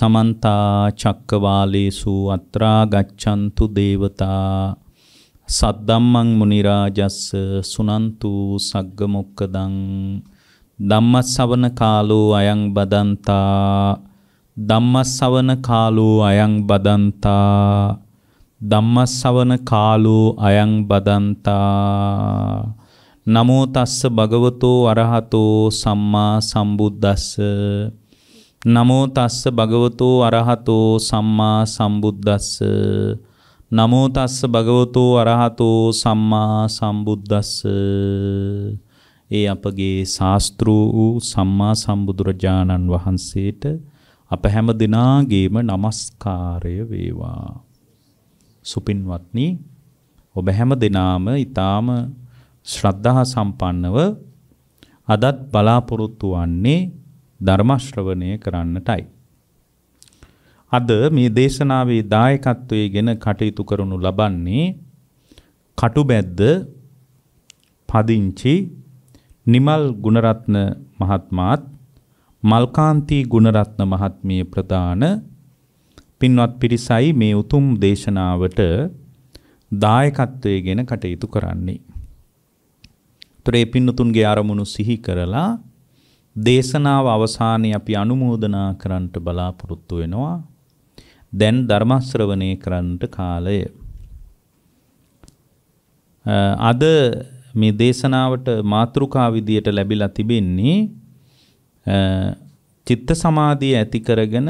समन्ता चक्कवालेषु अत्रा गच्छन्तु देवता सद्दम्मं मुनिराजस्स सुनन्तु सग्गमुक्कदं धम्मसवන කාලෝ අයං බදන්තා ධම්මසවන කාලෝ අයං බදන්තා ධම්මසවන කාලෝ අයං බදන්තා නමෝ තස්ස භගවතෝ අරහතෝ සම්මා සම්බුද්දස්ස නමෝ තස්ස භගවතෝ අරහතෝ සම්මා සම්බුද්දස්ස නමෝ තස්ස භගවතෝ අරහතෝ සම්මා සම්බුද්දස්ස. ඒ අපගේ ශාස්ත්‍රූ වූ සම්මා සම්බුදුරජාණන් වහන්සේට අප හැම දිනාගේම নমස්කාරය වේවා. සුපින්වත්නි, ඔබ හැම දිනාම ඊටාම ශ්‍රද්ධා සම්පන්නව අදත් බලාපොරොත්තු වන්නේ ධර්ම ශ්‍රවණය කරන්නටයි. අද මේ දේශනාවේ දායකත්වයෙන් කටයුතු කරනු ලබන්නේ කටුබැද්ද පදිංචි නිමල් ගුණරත්න මහත්මයාත් මල්කාන්ති ගුණරත්න මහත්මිය ප්‍රදාන පින්වත් පිරිසයි මේ උතුම් දේශනාවට දායකත්වයෙන් කටයුතු කරන්නේ. ත්‍රේ පින්තුන්ගේ ආරමුණු සිහි කරලා දේශනාව අවසානයේ අපි අනුමෝදනා කරන්නට බලාපොරොත්තු වෙනවා. දැන් ධර්ම ශ්‍රවණය කරන්නට කාලය. අද මේ දේශනාවට මාතෘකා විදියට ලැබිලා තිබෙන්නේ චිත්ත සමාධිය ඇති කරගෙන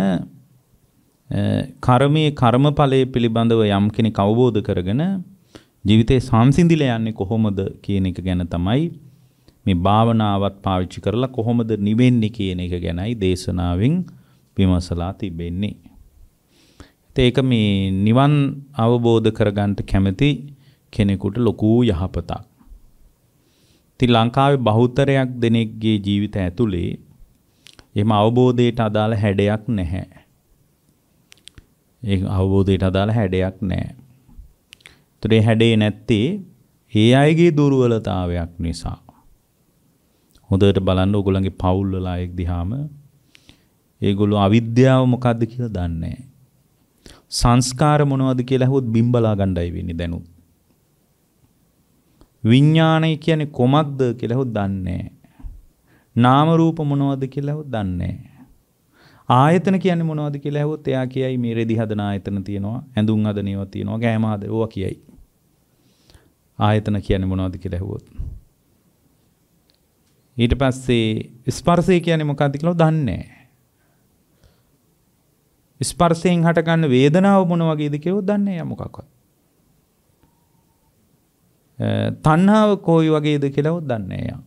කර්මයේ කර්මඵලයේ පිළිබඳව යම් කෙනෙක් අවබෝධ කරගෙන ජීවිතේ සංසිඳිලා යන්නේ කොහොමද කියන එක ගැන තමයි මේ භාවනාවත් පාවිච්චි කරලා කොහොමද නිවෙන්නේ කියන එක ගැනයි දේශනාවෙන් විමසලා තිබෙන්නේ. ඒක මේ නිවන් අවබෝධ කරගන්න කැමති කෙනෙකුට ලොකු යහපතක්. ඉතින් ලංකාවේ බහුතරයක් දෙනෙක්ගේ ජීවිත ඇතුලේ එහෙම අවබෝධයට අදාළ හැඩයක් නැහැ. ඒ අවබෝධයට අදාළ හැඩයක් නැහැ. ඒතරේ හැඩේ නැත්තේ ඒ අයගේ දුර්වලතාවයක් නිසා. හොඳට බලන්න ඕගොල්ලන්ගේ පවුල් වල අයෙක් දිහාම ඒගොල්ලෝ අවිද්‍යාව මොකද්ද කියලා දන්නේ නැහැ. සංස්කාර මොනවද කියලා අහුවොත් බිම්බලා ගණ්ඩායි වෙන්නේ දැනුත්. විඥානය කියන්නේ කොමක්ද කියලා අහුවොත් දන්නේ නැහැ. නාම රූප මොනවද කියලා අහුවොත් දන්නේ නැහැ. ආයතන කියන්නේ මොනවද කියලා අහුවොත් එයා කියයි මේ රෙදි හදන ආයතන තියෙනවා, ඇඳුම් හදන ඒවා තියෙනවා, කෑම හදන ඕවා කියයි. ආයතන කියන්නේ මොනවද කියලා අහුවොත්. ඊට පස්සේ ස්පර්ශය කියන්නේ මොකක්ද කියලා දන්නේ නැහැ. ස්පර්ශයෙන් හටගන්න වේදනාව මොන වගේද කියලා දන්නේ නැහැ මොකක්වත්. තණ්හාව කොයි වගේද කියලා දන්නේ නැහැ.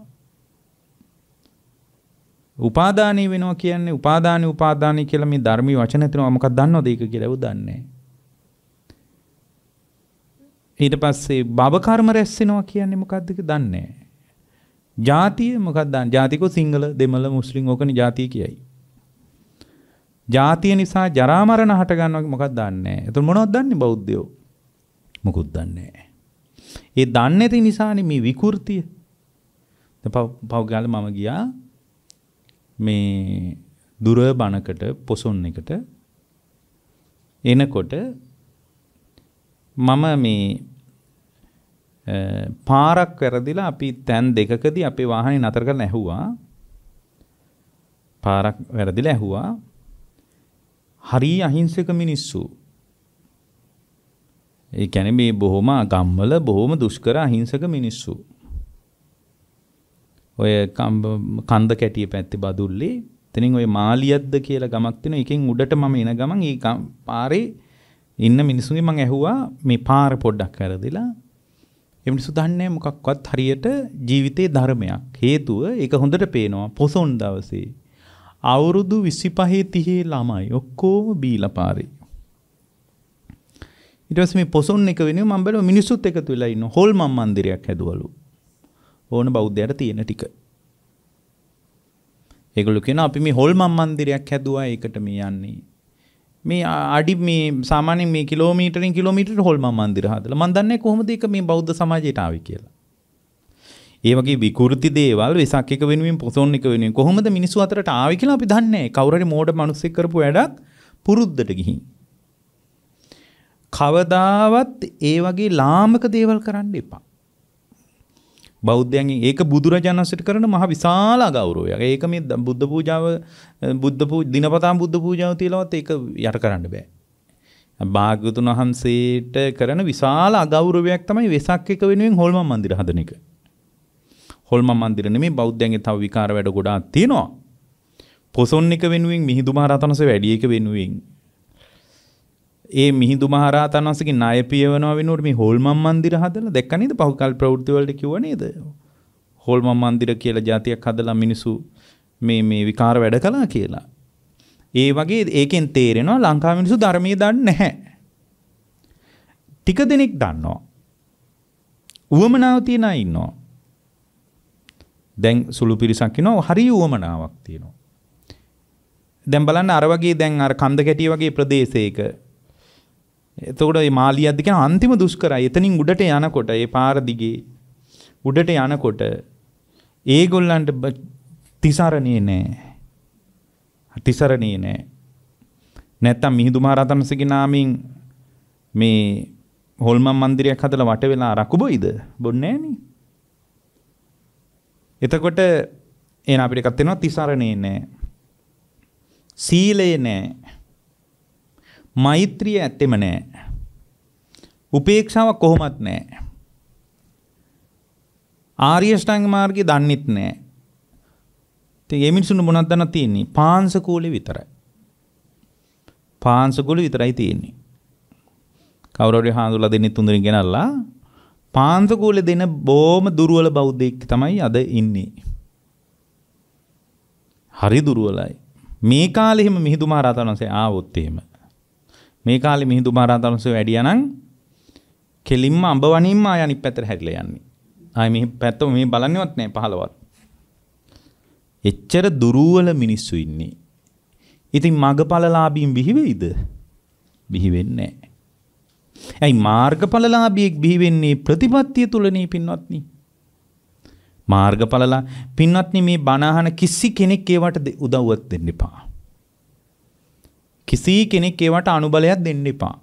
උපාදානී වෙනවා කියන්නේ උපාදානී කියලා මේ ධර්මී වචන තියෙනවා මොකක්ද දන්නවද ඒක කියලා දන්නේ නැහැ. ඊට පස්සේ භව කර්ම රැස් වෙනවා කියන්නේ මොකක්ද කියලා දන්නේ නැහැ. ජාතිය මොකක්ද දන්නේ? ජාතිකෝ සිංහල දෙමළ මුස්ලිම් ඕකනේ ජාතිය කියයි. ජාතිය නිසා ජරා මරණ හට ගන්නවා මොකක්ද දන්නේ නැහැ. එතකොට මොනවද දන්නේ බෞද්ධයෝ? මොකුත් දන්නේ නැහැ. ඒ දන්නේ නැති නිසානේ මේ විකෘතිය. පව් ගාලා මම ගියා මේ දුර බණකට පොසොන් එකට එනකොට මම මේ පාරක් වැරදිලා අපි තැන් දෙකකදී අපේ වාහනේ නතර කරලා ඇහුවා. පාරක් වැරදිලා ඇහුවා. හරි අහිංසක මිනිස්සු. ඒ කියන්නේ මේ බොහොම ගම්වල බොහොම දුෂ්කර අහිංසක මිනිස්සු. ඔය කන්ද කැටිය පැත්තේ බදුල්ලේ එතනින් ඔය මාලියද්ද කියලා ගමක් තියෙනවා. එකෙන් උඩට මම එන ගමන් ඒ පාරේ ඉන්න මිනිස්සුන්ගෙන් මම ඇහුවා මේ පාර පොඩ්ඩක් වැරදිලා. ඒ මිනිස්සු දන්නේ මොකක්වත් හරියට ජීවිතේ ධර්මයක්. හේතුව ඒක හොඳට පේනවා පොසොන් දවසේ. අවුරුදු 25 30 ළමයි ඔක්කොම බීලා පාරේ. ඊට පස්සේ මේ පොසොන් එක වෙනුවෙන් මම බැලුවා මිනිස්සුත් එකතු වෙලා ඉන්න හොල්මන් මන්දිරයක් හැදුවලු. ඕන බෞද්ධයට තියෙන ටික. ඒගොල්ලෝ කියනවා අපි මේ හොල්මන් මන්දිරයක් හැදුවා ඒකට මේ යන්නේ. මේ අඩි මේ සාමාන්‍යයෙන් මේ කිලෝමීටරින් කිලෝමීටරට හොල්මන් මන්දිර හදලා මම දන්නේ කොහොමද ඒක මේ බෞද්ධ සමාජයට ආවේ කියලා. ඒ වගේ විකෘති දේවල් වෙසක් එක වෙනුවෙන් පොසොන් එක වෙනුවෙන් කොහොමද මිනිස්සු අතරට ආවේ කියලා අපි දන්නේ නැහැ. කවුරු හරි මෝඩ මිනිස්සෙක් කරපු වැඩක් පුරුද්දට ගිහින්. කවදාවත් ඒ වගේ ලාමක දේවල් කරන්න එපා. බෞද්ධයන්ගෙන් ඒක බුදුරජාණන් වහන්සේට කරන මහ විශාල ගෞරවයක්. ඒක මේ බුද්ධ පූජාව දිනපතාම බුද්ධ පූජාව තියලවත් ඒක යට කරන්න බෑ. භාග්‍යවතුන් වහන්සේට කරන විශාල අගෞරවයක් තමයි වෙසක් එක වෙනුවෙන් හොල්මන් මන්දිර හදන එක. හොල්මන් මන්දිර නෙමෙයි බෞද්ධයන්ගේ තව විකාර වැඩ ගොඩාක් තියෙනවා. පොසොන් එක වෙනුවෙන් මිහිඳු මහ රහතන් වහන්සේ වැඩි එක වෙනුවෙන් ඒ මිහිඳු මහ රහතන් වහන්සේගේ ණය පියවනවා වෙනුවට මේ හොල්මන් මන්දිර හදලා දැක්ක නේද? පහුකාල ප්‍රවෘත්ති වලට කිව්ව නේද? හොල්මන් මන්දිර කියලා જાතියක් හදලා මිනිසු මේ විකාර වැඩ කළා කියලා. ඒ වගේ ඒකෙන් තේරෙනවා ලංකාවේ මිනිස්සු ධර්මයේ දන්නේ නැහැ. ටික දෙනෙක් දන්නවා. උවමනාව තියන අය ඉන්නවා. දැන් සුළු පිරිසක් ඉන්නවා හරි උවමනාවක් තියෙනවා. දැන් බලන්න අර වගේ දැන් අර කන්ද කැටිය වගේ ප්‍රදේශයක එතකොට මේ මාලියද්ද කියන අන්තිම දුෂ්කරයි. එතනින් උඩට යනකොට ඒ පාර දිගේ උඩට යනකොට ඒගොල්ලන්ට තිසරණේ නැහැ. තිසරණේ නැහැ. නැත්තම් මිහිඳු මහ රහතන් වහන්සේගේ නාමයෙන් මේ හොල්මන් මන්දිරයක් හදලා වට වෙලා රකු බොයිද? බොන්නේ නැහනේ. එතකොට එන අපිට එකක් තියෙනවා තිසරණේ නැහැ. සීලය නැහැ. මෛත්‍රිය ඇත්තෙම නැහැ. උපේක්ෂාව කොහොමත් නැහැ. ආර්ය ශ්‍රැංග මාර්ගය දන්නෙත් නැහැ. ඉතින් මේ මිනිස්සුන්ට මොනවද දන්නත් තියෙන්නේ? පාංශකූලෙ විතරයි. පාංශකූලෙ විතරයි තියෙන්නේ. කවුරු හරි හාඳුලා දෙන්නේ තුන්දෙනෙක් ගෙනල්ලා පාංශකූලෙ දෙන බොහොම දුර්වල බෞද්ධයෙක් තමයි අද ඉන්නේ. හරි දුර්වලයි. මේ කාලේ හිම මිහිඳු මහ රහතන් වහන්සේ ආවොත් එහෙම මේ කාලේ මිහිඳු මහ රහතන් වහන්සේ වැඩියා නම් කෙලින්ම අඹවණින්ම ආය අනිත් පැත්තට හැරිලා යන්නේ. ආයි මේ පැත්ත මේ බලන්නේවත් නැහැ පහලවත්. එච්චර දුර්වල මිනිස්සු ඉන්නේ. ඉතින් මගපලලාභීන් බිහි වෙයිද? බිහි වෙන්නේ නැහැ. ඇයි මාර්ගඵලලාභියෙක් බිහි වෙන්නේ ප්‍රතිපත්තිය තුලනේ පින්වත්නි. මාර්ගඵලලා පින්වත්නි මේ බණ අහන කිසි කෙනෙක් ඒවට උදව්වක් දෙන්න එපා. කිසි කෙනෙක් ඒවට අනුබලයක් දෙන්න එපා.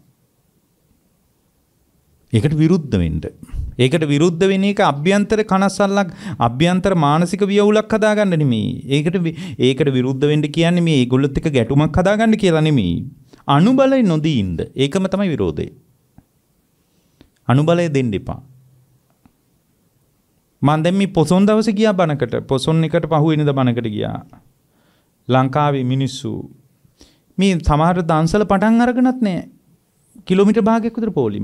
ඒකට විරුද්ධ වෙන්න. ඒකට විරුද්ධ වෙන එක අභ්‍යන්තර කනස්සල්ලක් අභ්‍යන්තර මානසික වියවුලක් හදාගන්න නෙමෙයි. ඒකට විරුද්ධ වෙන්න කියන්නේ මේ ඒගොල්ලොත් එක්ක ගැටුමක් හදාගන්න කියලා නෙමෙයි. අනුබලය නොදී ඉන්න. ඒකම තමයි විරෝධය. අනුබලය දෙන්න එපා. මම දැන් මේ පොසොන් දවසේ ගියා බණකට. පොසොන් එකට පහුවෙනිද බණකට ගියා. ලංකාවේ මිනිස්සු මේ සමහර දන්සල පටන් අරගෙනත් නැහැ. කිලෝමීටර් භාගයක් විතර පොලිම.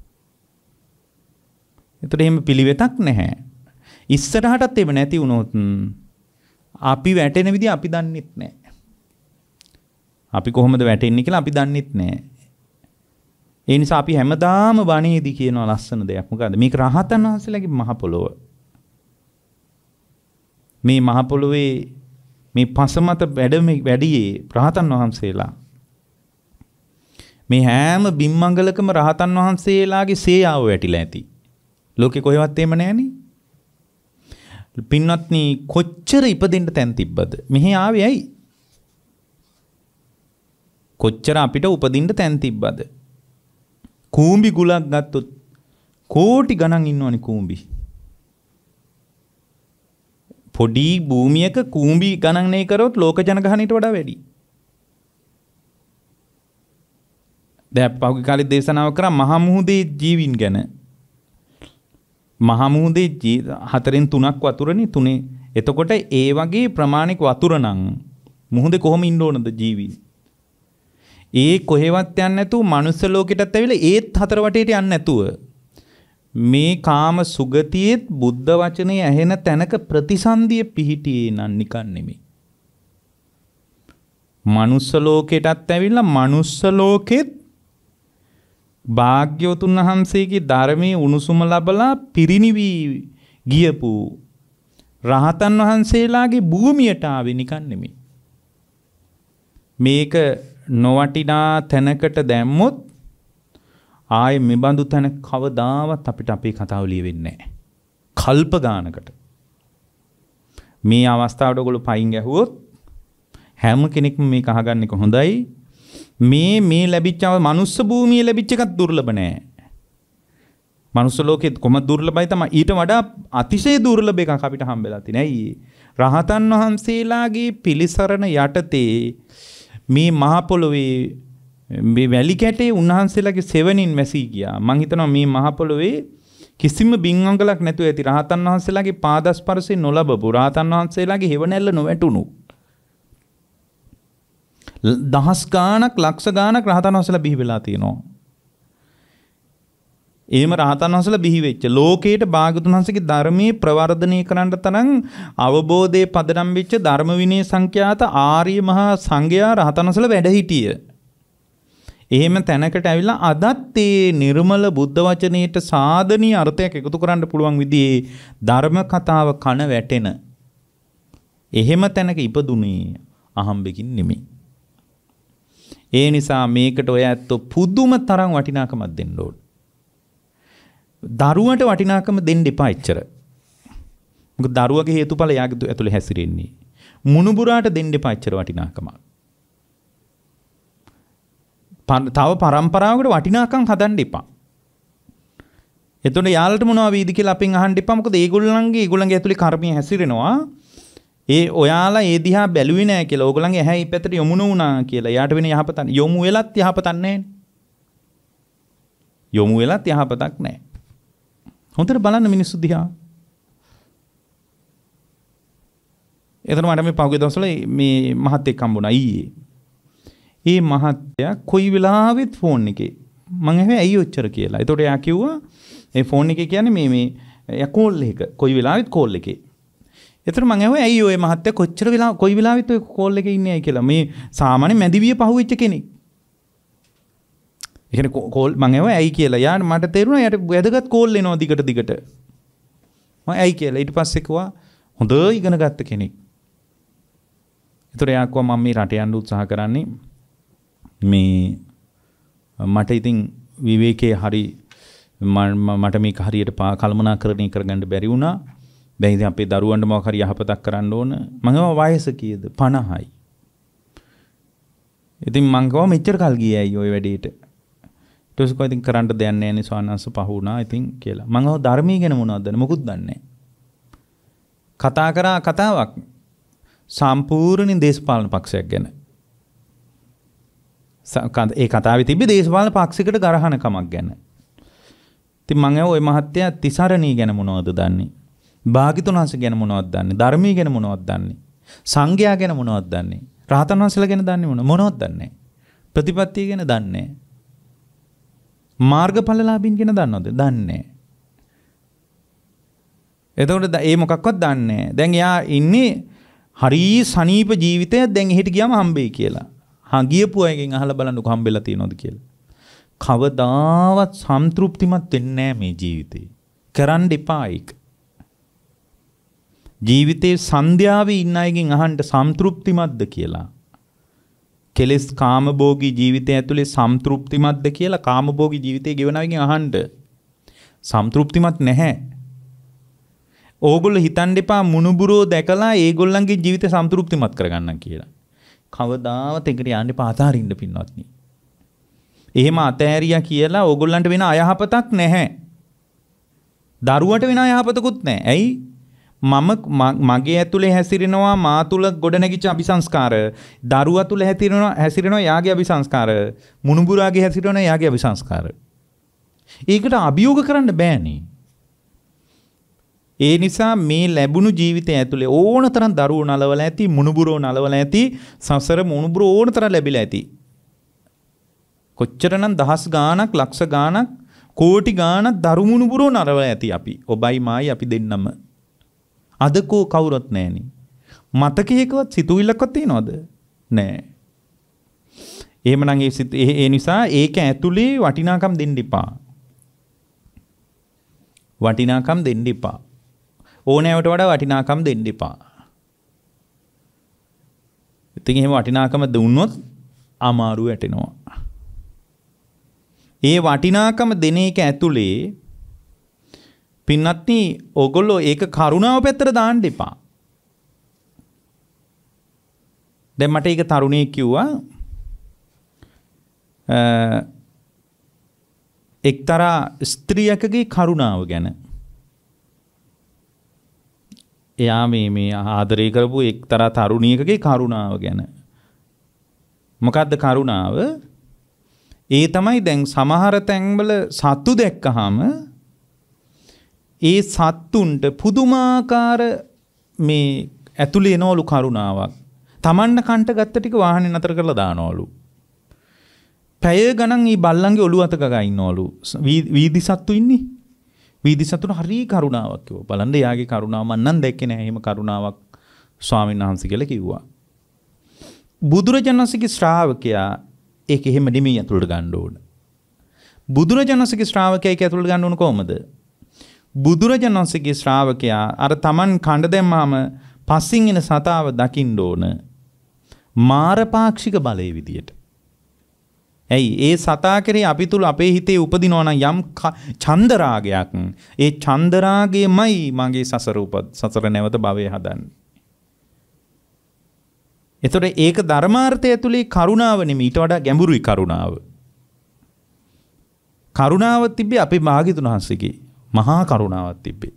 ඒතර එහෙම පිළිවෙතක් නැහැ. ඉස්සරහටත් එහෙම නැති වුණොත් අපි වැටෙන විදිහ අපි දන්නෙත් නැහැ. අපි කොහොමද වැටෙන්නේ කියලා අපි දන්නෙත් නැහැ. ඒ නිසා අපි හැමදාම බණේදී කියනවා ලස්සන දෙයක්. මොකද මේක රහතන් වහන්සේලාගේ මහ පොළොව. මේ මහ පොළොවේ මේ පසමත වැඩියේ රහතන් වහන්සේලා. මේ හැම බිම්මංගලකම රහතන් වහන්සේලාගේ සේයාව වැටිලා ඇති. ලෝකේ කොහෙවත් එහෙම නැහනේ. පින්වත්නි කොච්චර ඉපදෙන්න තැන් තිබ්බද? මෙහි ආවේ ඇයි? කොච්චර අපිට උපදින්න තැන් තිබ්බද? කූඹි ගුලක් ගත්තොත් කෝටි ගණන් ඉන්නවනේ කූඹි. පොඩි භූමියක කූඹි ගණන්නේ කරොත් ලෝක ජනගහනයට වඩා වැඩි. දැන් පහුගිය කාලේ දේශනාව කරා මහා මුහුදේ ජීවීන් ගැන. මහා මුහුදේ 4න් 3ක් වතුරනේ 3. එතකොට ඒ වගේ ප්‍රමාණික වතුර නම් මුහුදේ කොහොම ඉන්න ඕනද ජීවීන්? ඒ කොහෙවත් යන්නේ නැතුව මනුස්ස ලෝකෙටත් ඇවිල්ලා ඒත් හතර වටේට යන්නේ නැතුව මේ කාම සුගතියෙත් බුද්ධ වචනේ ඇහෙන තැනක ප්‍රතිසන්දිය පිහිටියේ නම් නිකන් නෙමෙයි. මනුස්ස ලෝකෙටත් ඇවිල්ලා මනුස්ස ලෝකෙත් භාග්‍යවතුන් වහන්සේගේ ධර්මයේ උණුසුම ලබලා පිරිනිවි ගියපු රහතන් වහන්සේලාගේ භූමියට ආවේ නිකන් නෙමෙයි. මේක නොවටිනා තැනකට දැම්මොත් ආයේ මෙබඳු තැන කවදාවත් අපිට අපේ කතාව ලියවෙන්නේ නැහැ. කල්ප ගානකට. මේ අවස්ථාවට ඔයගොල්ලෝ පයින් ගැහුවොත් හැම කෙනෙක්ම මේක අහගන්න එක හොඳයි. මේ ලැබිච්ච මනුස්ස භූමිය ලැබිච්ච එකත් දුර්ලභ නෑ. මනුස්ස ලෝකෙත් කොහොමද දුර්ලභයි තමයි ඊට වඩා අතිශය දුර්ලභ එකක් අපිට හම්බෙලා තියෙනවා. ඇයි? රහතන් වහන්සේලාගේ පිළිසරණ යටතේ මේ මහ පොළොවේ මේ වැලි කැටේ උන්වහන්සේලාගේ සෙවණින් වැසී ගියා. මම හිතනවා මේ මහ පොළොවේ කිසිම බින්වංගලක් නැතුව ඇති රහතන් වහන්සේලාගේ පාදස්පර්ශය නොලබපු රහතන් වහන්සේලාගේ හෙවණැල්ල නොවැටුණු දහස් ගාණක් ලක්ෂ ගාණක් රහතන් වහන්සේලා බිහි වෙලා තියෙනවා. එහෙම රහතන් වහන්සේලා බිහි වෙච්ච ලෝකයට භාගතුන් වහන්සේගේ ධර්මයේ ප්‍රවර්ධනය කරන්න තරම් අවබෝධයේ පදනම් වෙච්ච ධර්ම විනය සංඛ්‍යාත ආර්ය මහා සංඝයා රහතන් වහන්සේලා වැඩ හිටිය. එහෙම තැනකට ඇවිල්ලා අදත් ඒ නිර්මල බුද්ධ වචනයේට සාධනීය අර්ථයක් එකතු කරන්න පුළුවන් විදිහේ ධර්ම කතාව කන වැටෙන එහෙම තැනක ඉපදුනේ අහම්බෙකින් නෙමෙයි. ඒ නිසා මේකට ඔය ඇත්තෝ පුදුම තරම් වටිනාකමක් දෙන්න ඕන. දරුවට වටිනාකම දෙන්න එපා එච්චර. මොකද දරුවගේ හේතුඵල යාගේ ඇතුලේ හැසිරෙන්නේ. මුණුබුරාට දෙන්න එපා එච්චර වටිනාකමක්. තව පරම්පරාවකට වටිනාකම් හදන්න එපා. එතකොට යාළට මොනවා වීද කියලා අපෙන් අහන්න එපා. මොකද ඒගොල්ලන්ගේ ඇතුලේ කර්මය හැසිරෙනවා. ඒ ඔයාලා ඒ දිහා බැලුවේ නැහැ කියලා. ඕගොල්ලන්ගේ ඇහැ මේ පැත්තට යොමු වුණා කියලා. යාට වෙන යහපත යොමු වෙලත් යහපතක් නැහැ. යොමු වෙලත් යහපතක් නැහැ. හොඳට බලන්න මිනිස්සු දිහා. එතන මට මේ පහුගිය දවස්වල මේ මහත්තයෙක් හම්බුණා ඊයේ. ඒ මහත්තයා කොයි වෙලාවෙත් ෆෝන් එකේ මං ඇහුවා ඇයි ඔච්චර කියලා. එතකොට එයා කිව්වා ඒ ෆෝන් එකේ කියන්නේ මේ එයා කෝල් එක කොයි වෙලාවෙත් කෝල් එකේ. එතකොට මං ඇහුවා ඇයි ඔය මහත්තයා කොයි වෙලාවෙත් ඔය කෝල් එකේ ඉන්නේ ඇයි කියලා. මේ සාමාන්‍ය මැදිවිය පහුවෙච්ච කෙනෙක්. ඒ කියන්නේ කෝල් මං ඇහුවා ඇයි කියලා. යාට මට තේරුණා යාට වැදගත් කෝල් එනවා දිගට. මම ඇයි කියලා. ඊට පස්සේ කිව්වා හොඳ ඉගෙන ගත්ත කෙනෙක්. එතකොට එයා කිව්වා මම මේ රට යන්න උත්සාහ කරන්නේ මේ මට ඉතින් විවේකයේ හරි මට මේක හරියට කල්පනාකරණය කරගන්න බැරි වුණා. දැන් ඉතින් අපේ දරුවන්ට මොකක් හරි යහපතක් කරන්න ඕන. මම වයස කීයද? 50යි. ඉතින් මං ගාව මෙච්චර කල් ගියයි ওই වැඩේට. ඊට පස්සේ ඉතින් කරන්න දෙයක් නැහැ නේ ස්වාමීන් පහ වුණා ඉතින් කියලා. මං ගාව ධර්මයේ ගැන මොනවද දන්නේ? මොකුත් දන්නේ නැහැ. කතා කරා කතාවක් සම්පූර්ණ දේශපාලන පක්ෂයක් ගැන. ඒ කතාවේ තිබ්බේ දේශපාලන පක්ෂයකට ගරහන කමක් ගැන. ඉතින් මම ওই මහත්තයා තිසරණී ගැන මොනවද දන්නේ? භාග්‍යතුන් වහන්සේ ගැන මොනවද දන්නේ? ධර්මයේ ගැන මොනවද දන්නේ? සංඝයා ගැන මොනවද දන්නේ? රහතන් වහන්සේලා ගැන දන්නේ මොනවද දන්නේ? ප්‍රතිපත්තිය ගැන දන්නේ. මාර්ගඵලලාභීන් ගැන දන්නවද? දන්නේ. එතකොට ඒ මොකක්වත් දන්නේ. දැන් එයා ඉන්නේ හරි සනීප ජීවිතයක් දැන් එහෙට ගියාම හම්බෙයි කියලා. ගියපු අයගෙන් අහලා බලන්නකො හම්බෙලා තියෙනවද කියලා. කවදාවත් සම්තෘප්තිමත් වෙන්නේ නැහැ මේ ජීවිතේ. කරන්න එපා ඒක. ජීවිතේ සන්ධ්‍යාවේ ඉන්න අයගෙන් අහන්න සම්තෘප්තිමත්ද කියලා. කෙලස් කාමභෝගී ජීවිතය ඇතුලේ සම්තෘප්තිමත්ද කියලා කාමභෝගී ජීවිතේ ගෙවන අයගෙන් අහන්න. සම්තෘප්තිමත් නැහැ. ඕගොල්ලෝ හිතන්න එපා මුණුබුරෝ දැකලා ඒගොල්ලන්ගේ ජීවිතේ සම්තෘප්තිමත් කරගන්න කියලා. කවදාවත් එකට යන්න එපා අතාරින්න පින්වත්නි. එහෙම අතෑරියා කියලා ඕගොල්ලන්ට වෙන අයහපතක් නැහැ. දරුවට වෙන අයහපතකුත් නැහැ. ඇයි? මගේ ඇතුලේ හැසිරෙනවා මා තුල ගොඩනැගිච්ච අபிසංස්කාර. දරුවා තුල හැසිරෙනවා යාගේ අபிසංස්කාර. මුණුබුරාගේ හැසිරෙනවා යාගේ අபிසංස්කාර. ඒකට අභියෝග කරන්න බෑනේ. ඒ නිසා මේ ලැබුණු ජීවිතය ඇතුලේ ඕනතරම් දරුවෝ නලවලා ඇති, මුණුබුරෝ නලවලා ඇති, සසර මුණුබුරෝ ඕනතරම් ලැබිලා ඇති. කොච්චරනම් දහස් ගාණක්, ලක්ෂ ගාණක්, කෝටි ගාණක් දරු මුණුබුරෝ නලවලා ඇති අපි. ඔබයි මායි අපි දෙන්නම. අද කෝ කවුරුත් නැහෙනි. මතකයකවත් සිතුවිල්ලක්වත් තියනවද? නැහැ. එහෙමනම් ඒ නිසා ඒක ඇතුලේ වටිනාකම් දෙන්න එපා. වටිනාකම් දෙන්න එපා. ඕනෑවට වඩා වටිනාකම් දෙන්න එපා. ඉතින් එහෙම වටිනාකම දුන්නොත් අමාරු වැටෙනවා. ඒ වටිනාකම දෙන එක ඇතුලේ පින්නත්නි ඕගොල්ලෝ ඒක කරුණාව පැත්තට දාන්න එපා. දැන් මට ඒක තරුණයෙක් කිව්වා එක්තරා ස්ත්‍රියකගේ කරුණාව ගැන. එයා මේ ආදරය කරපු එක්තරා තරුණියකගේ කරුණාව ගැන. මොකද්ද කරුණාව? ඒ තමයි දැන් සමහර තැන්වල සත්තු දැක්කහම ඒ සත්තුන්ට පුදුමාකාර මේ ඇතුලේ එනවලු කරුණාවක්. Tamanna කන්ට ගත්ත ටික වාහනේ නතර කරලා දානවලු. පැය ගණන් මේ බල්ලන්ගේ ඔළුව අත ගගා ඉන්නවලු. වීදි සත්තු ඉන්නේ. වීදි සතුට හරි කරුණාවක් කිව්වා. බලන්න එයාගේ කරුණාව මම නම් දැක්කේ නෑ. එහෙම කරුණාවක් ස්වාමීන් වහන්සේ කියලා කිව්වා. බුදුරජාණන් වහන්සේගේ ශ්‍රාවකයා ඒක එහෙම නෙමෙයි අතුලට ගන්න ඕන. බුදුරජාණන් වහන්සේගේ ශ්‍රාවකයා ඒක අතුලට ගන්න ඕන කොහමද? බුදුරජාණන් වහන්සේගේ ශ්‍රාවකයා අර Taman කණ්ඩ දැම්මාම පස්සින් එන සතාව දකින්න ඕන මාරපාක්ෂික බලයේ විදියට. ඇයි ඒ සතා කෙරේ අපි තුල අපේ හිතේ උපදිනවා නම් යම් චන්දරාගයක්, ඒ චන්දරාගයමයි මගේ සසර නැවත භවයේ හදන්නේ. එතකොට ඒක ධර්මාර්ථය ඇතුලේ කරුණාව නෙමෙයි, ඊට වඩා ගැඹුරුයි කරුණාව. කරුණාව තිබ්බේ අපේ භාග්‍යතුන් වහන්සේගේ මහා කරුණාවක් තිබ්බේ.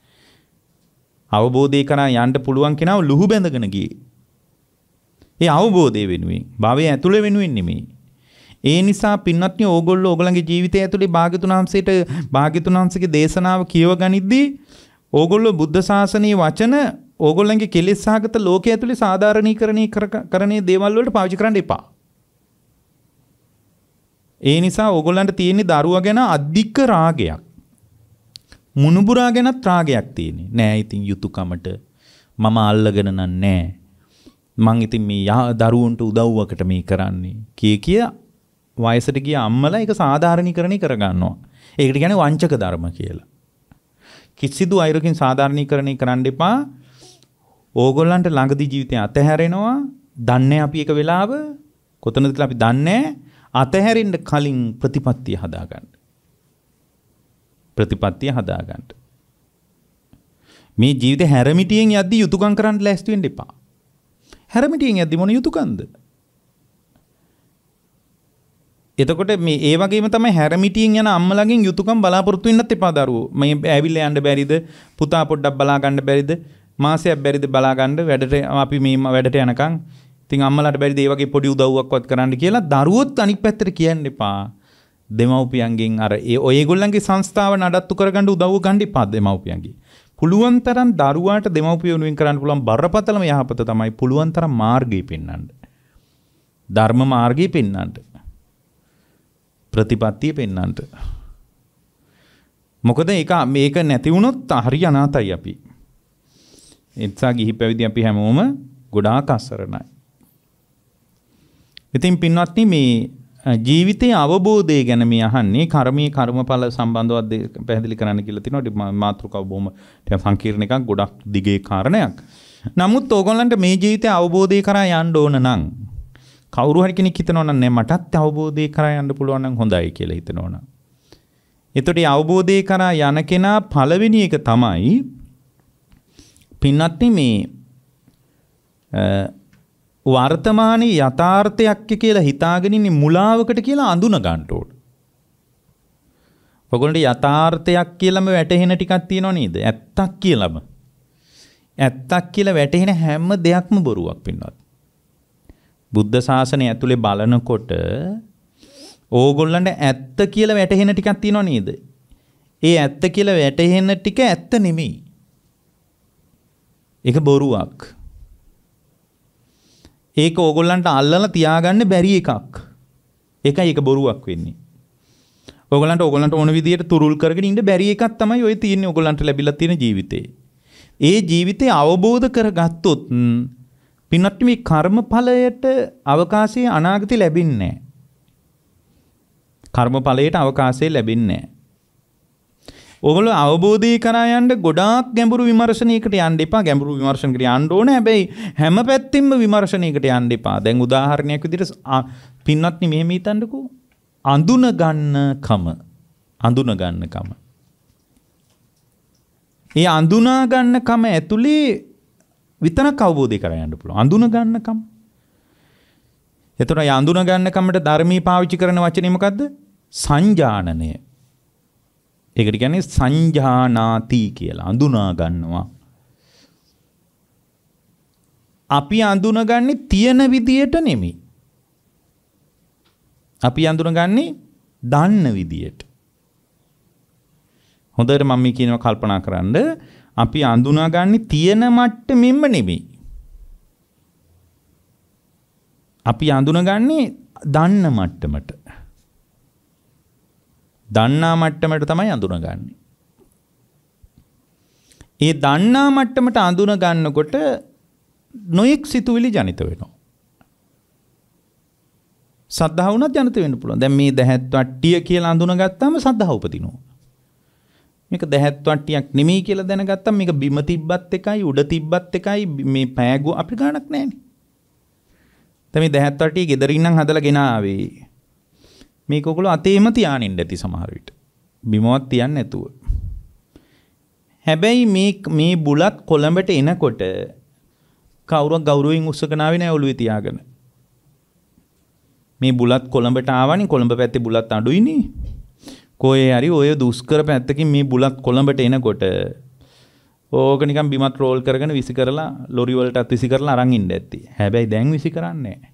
අවබෝධය කරා යන්න පුළුවන් කෙනාව ලුහු බැඳගෙන ගියේ. ඒ අවබෝධය වෙනුවෙන්, භවයේ ඇතුලේ වෙනුවෙන් නෙමෙයි. ඒ නිසා පින්වත්නි ඕගොල්ලෝ ඕගොල්ලන්ගේ ජීවිතය ඇතුලේ භාග්‍යතුන් වහන්සේට භාග්‍යතුන් වහන්සේගේ දේශනාව කියව ගනිද්දී ඕගොල්ලෝ බුද්ධ ශාසනයේ වචන ඕගොල්ලන්ගේ කෙලෙස් සහගත ලෝකයේ ඇතුලේ සාධාරණීකරණයේ දේවල් වලට පාවිච්චි කරන්න එපා. ඒ නිසා ඕගොල්ලන්ට තියෙන දරුවා ගැන අධික රාගයක්. මුණුබුරා ගැනත් රාගයක් තියෙන්නේ. නෑ ඉතින් යුතුයකමට මම අල්ලගෙන නෑ. මං ඉතින් මේ දරුවන්ට උදව්වකට මේ කරන්නේ. කිය වයසට ගිය අම්මලා ඒක සාධාරණීකරණය කරගන්නවා. ඒකට කියන්නේ වංචක ධර්ම කියලා. කිසිදු අයරකින් සාධාරණීකරණය කරන්න එපා. ඕගොල්ලන්ට ළඟදී ජීවිතය අතහැරෙනවා. දන්නේ අපි එක වෙලාව කොතනද කියලා අපි දන්නේ. අතහැරෙන්න කලින් ප්‍රතිපත්තිය හදාගන්න. ප්‍රතිපත්තිය හදාගන්න. මේ ජීවිතේ හැරමිටියෙන් යද්දී යුතුයකම් කරන්න ලෑස්ති වෙන්න එපා. හැරමිටියෙන් යද්දී මොන යුතුයකම්ද? එතකොට මේ ඒ වගේම තමයි හැරමිටියෙන් යන අම්මලාගෙන් යුතුයකම් බලාපොරොත්තු වෙන්නත් එපා දරුවෝ. මේ ඇවිල්ලා යන්න බැරිද? පුතා පොඩ්ඩක් බලා ගන්න බැරිද? මාසයක් බැරිද බලා ගන්න වැඩට අපි මේ වැඩට යනකම්. ඉතින් අම්මලාට බැරිද ඒ වගේ පොඩි උදව්වක්වත් කරන්න කියලා දරුවොත් අනිත් පැත්තට කියන්න එපා. දෙමව්පියන්ගෙන් අර ඔයගොල්ලන්ගේ සංස්ථාව නඩත්තු කරගන්න උදව්ව ගන්න එපා දෙමව්පියන්ගේ. පුළුවන් තරම් දරුවාට දෙමව්පිය වෙනුවෙන් කරන්න පුළුවන් බරපතලම යහපත තමයි පුළුවන් තරම් මාර්ගය පෙන්වන්න. ධර්ම මාර්ගය පෙන්වන්න. ප්‍රතිපත්තිය පෙන්වන්න. මොකද මේක නැති වුණොත් හරි අනාතයි අපි. එත්සා ගිහි පැවිදි අපි හැමෝම ගොඩාක් අසරණයි. ඉතින් පින්වත්නි මේ ජීවිතයේ අවබෝධය ගැන මේ අහන්නේ කර්මයේ කර්මඵල සම්බන්ධව පැහැදිලි කරන්න කියලා තිනවා. මාතෘකාව බොහොම සංකීර්ණ එකක්, ගොඩක් දිගේ කාරණයක්. නමුත් ඕගොල්ලන්ට මේ ජීවිතය අවබෝධය කරා යන්න ඕන නම් කවුරු හරි කෙනෙක් හිතනවා නම් නෑ මටත් අවබෝධය කරා යන්න පුළුවන් නම් හොඳයි කියලා හිතනවා නම්. එතකොට අවබෝධය කරා යන කෙනා පළවෙනි එක තමයි පින්වත්නි මේ වර්තමානයේ යථාර්ථයක් කියලා හිතාගෙන ඉන්නේ මුලාවකට කියලා අඳුන ගන්න ඕන. ඔයගොල්ලන්ට යථාර්ථයක් කියලාම වැටහෙන ටිකක් තියෙනව නේද? ඇත්තක් කියලාම. ඇත්තක් කියලා වැටහෙන හැම දෙයක්ම බොරුවක් පින්වත්. බුද්ධ ශාසනය ඇතුලේ බලනකොට ඕගොල්ලන්ට ඇත්ත කියලා වැටහෙන ටිකක් තියෙනව නේද? ඒ ඇත්ත කියලා වැටහෙන ටික ඇත්ත නෙමෙයි. ඒක බොරුවක්. ඒක ඕගොල්ලන්ට අල්ලලා තියාගන්න බැරි එකක්. ඒකයි ඒක බොරුවක් වෙන්නේ. ඕගොල්ලන්ට ඕන විදියට තුරුල් කරගෙන ඉන්න බැරි එකක් තමයි ඔය තියෙන්නේ ඕගොල්ලන්ට ලැබිලා තියෙන ජීවිතේ. ඒ ජීවිතේ අවබෝධ කරගත්තොත් පින්වත්නි මේ කර්මඵලයට අවකාශය අනාගතේ ලැබෙන්නේ නැහැ. කර්මඵලයට අවකාශය ලැබෙන්නේ නැහැ. ඕගොල්ලෝ අවබෝධය කරා යන්න ගොඩාක් ගැඹුරු විමර්ශනයකට යන්න එපා. ගැඹුරු විමර්ශනයකට යන්න ඕනේ. හැබැයි හැම පැත්තෙම විමර්ශනයකට යන්න එපා. දැන් උදාහරණයක් විදිහට පින්වත්නි මෙහෙම හිතන්නකෝ. අඳුන ගන්නකම. ඒ අඳුනා ගන්නකම ඇතුලේ විතරක් අවබෝධය කරා යන්න පුළුවන්. අඳුන ගන්නකම. එතකොට යඳුන ගන්න කමට ධර්මී පාවිච්චි කරන වචනේ මොකද්ද? සංජානනය. ඒකට කියන්නේ සංජානාති කියලා. අඳුනා ගන්නවා. අපි අඳුනගන්නේ තියෙන විදියට නෙමෙයි. අපි අඳුනගන්නේ දන්න විදියට. හොඳට මම මේ කියනවා කල්පනා කරන්න. අපි අඳුනගන්නේ තියෙන මට්ටමෙන්ම නෙමෙයි. අපි අඳුනගන්නේ දන්න මට්ටමට. දන්නා මට්ටමට තමයි අඳුනගන්නේ. ඒ දන්නා මට්ටමට අඳුන ගන්නකොට නොයෙක් සිතුවිලි ජනිත වෙනවා. සද්ධාව උනත් ජනිත වෙන්න පුළුවන්. දැන් මේ දැහැත් වට්ටිය කියලා අඳුනගත්තාම සද්ධාව උපදිනවා. මේක දැහැත් වට්ටියක් නෙමෙයි කියලා දැනගත්තාම මේක බිම තිබ්බත් එකයි උඩ තිබ්බත් එකයි මේ පෑගුව අපිට ගාණක් නැහැනේ. දැන් මේ දැහැත් වට්ටිය ගෙදරින් නම් හදලා ගෙන ආවේ. මේක ඔයගොල්ලෝ අතේම තියානින්න ඇති සමහර විට. බිමවත් තියන්නේ නැතුව. හැබැයි මේ බුලත් කොළඹට එනකොට කවුරුවක් ගෞරවයෙන් උස්සගෙන ආවේ නැහැ ඔළුවේ තියාගෙන. මේ බුලත් කොළඹට ආවනේ කොළඹ පැත්තේ බුලත් අඩුයිනේ. කොහේ හරි ඔය දුෂ්කර පැත්තකින් මේ බුලත් කොළඹට එනකොට ඕක නිකන් බිමත් රෝල් කරගෙන විසි කරලා ලොරි වලටත් විසි කරලා අරන් ඉන්න ඇති. හැබැයි දැන් විසි කරන්නේ නැහැ.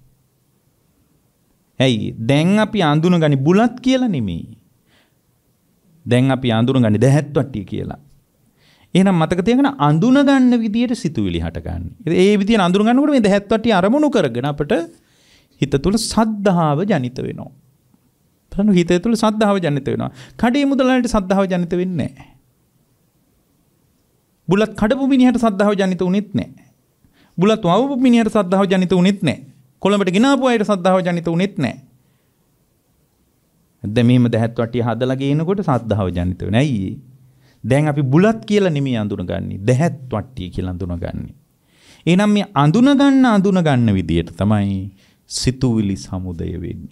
ඇයි? දැන් අපි අඳුනගන්නේ බුලත් කියලා නෙමෙයි. දැන් අපි අඳුනගන්නේ දැහැත් වට්ටිය කියලා. එහෙනම් මතක තියාගන්න අඳුන ගන්න විදියට සිතුවිලි හට ගන්න. ඒ විදියට අඳුන ගන්නකොට මේ දැහැත් වට්ටිය අරමුණු කරගෙන අපිට හිත තුළ සද්ධාව ජනිත වෙනවා. බලන්න හිත තුළ සද්ධාව ජනිත වෙනවා. කඩේ මුදලට සද්ධාව ජනිත වෙන්නේ නැහැ. බුලත් කඩපු මිනිහට සද්ධාව ජනිත වුණෙත් නැහැ. බුලත් වවපු මිනිහට සද්ධාව ජනිත වුණෙත් නැහැ. කොළඹට ගෙනාපු අයට සද්ධාව ජනිත වුණෙත් නැහැ. දැන් මෙහෙම දැහැත් වට්ටිය හදලා ගේනකොට සද්ධාව ජනිත වෙනවා. ඇයි? දැන් අපි බුලත් කියලා නෙමෙයි අඳුනගන්නේ. දැහැත් වට්ටිය කියලා අඳුනගන්නේ. එහෙනම් මේ අඳුන ගන්න විදියට තමයි සිතුවිලි සමුදය වෙන්නේ.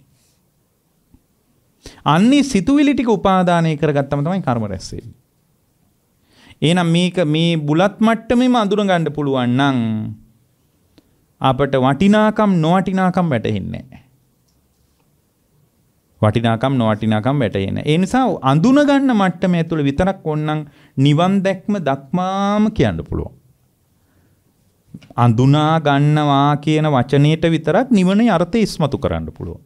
අන්නේ සිතුවිලි ටික උපාදානය කරගත්තම තමයි කර්ම රැස් වෙන්නේ. එහෙනම් මේක මේ බුලත් මට්ටමේම අඳුන ගන්න පුළුවන් නම් අපට වටිනාකම් නොවටිනාකම් වැටහෙන්නේ නැහැ. වටිනාකම් නොවටිනාකම් වැටහෙන්නේ. ඒ නිසා අඳුන ගන්න මට්ටම ඇතුළේ විතරක් ඕනනම් නිවන් දැක්ම දක්මාම කියන්න පුළුවන්. අඳුනා ගන්නවා කියන වචනයට විතරක් නිවනේ අර්ථය ඉස්මතු කරන්න පුළුවන්.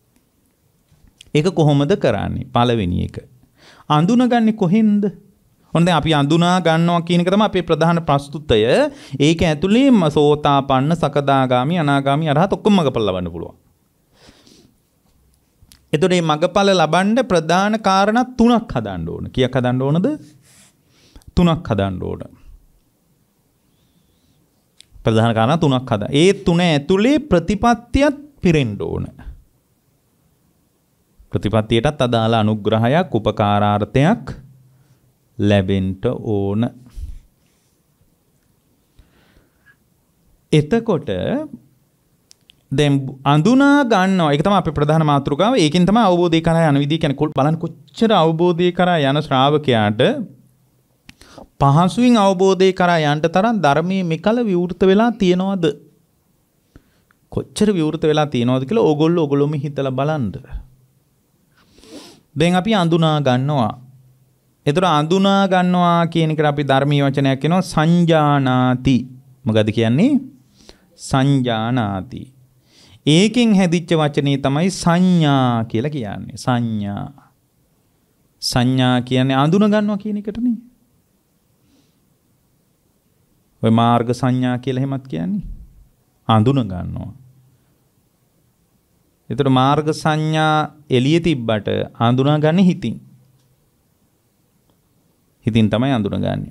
ඒක කොහොමද කරන්නේ? පළවෙනි එක. අඳුනගන්නේ කොහෙන්ද? ඔන්න අපි අඳුනා ගන්නවා කියන එක තමයි අපේ ප්‍රධාන ප්‍රස්තුතය. ඒක ඇතුලේ සෝතාපන්න, සකදාගාමි, අනාගාමි, අරහත් ඔක්කොම මගපල ලබන්න පුළුවන්. එතකොට මේ මගපල ලබන්න ප්‍රධාන කාරණා තුනක් හදන්න ඕන. කීයක් හදන්න ඕනද? තුනක් හදන්න ඕන. ප්‍රධාන කාරණා තුනක් හදා. ඒ තුන ඇතුලේ ප්‍රතිපත්තියත් පිරෙන්න ඕන. ප්‍රතිපත්තියටත් අදාළ අනුග්‍රහයක්, උපකාරාර්ථයක් ලැබෙන්න ඕන. එතකොට දැන් අඳුනා ගන්නවා. ඒක තමයි අපේ ප්‍රධාන මාතෘකාව. ඒකෙන් තමයි අවබෝධය කරා යන විදිහ කියන්නේ. බලන්න කොච්චර අවබෝධය කරා යන ශ්‍රාවකයාට පහසුවෙන් අවබෝධය කරා යන්න තරම් ධර්මයේ මෙකල විවෘත වෙලා තියනවද? කොච්චර විවෘත වෙලා තියනවද කියලා ඕගොල්ලෝම හිතලා බලන්න. දැන් අපි අඳුනා ගන්නවා. ඒතර අඳුනා ගන්නවා කියන එකට අපි ධර්මීය වචනයක් කියනවා සංජානාති. මොකද කියන්නේ? සංජානාති. ඒකෙන් හැදිච්ච වචනේ තමයි සංඥා කියලා කියන්නේ. සංඥා. සංඥා කියන්නේ අඳුන ගන්නවා කියන එකටනේ. ඔය මාර්ග සංඥා කියලා එහෙමත් කියන්නේ අඳුන ගන්නවා. ඒතර මාර්ග සංඥා එළියේ තිබ්බට අඳුනා ගන්න හිතින්. හිතින් තමයි අඳුනගන්නේ.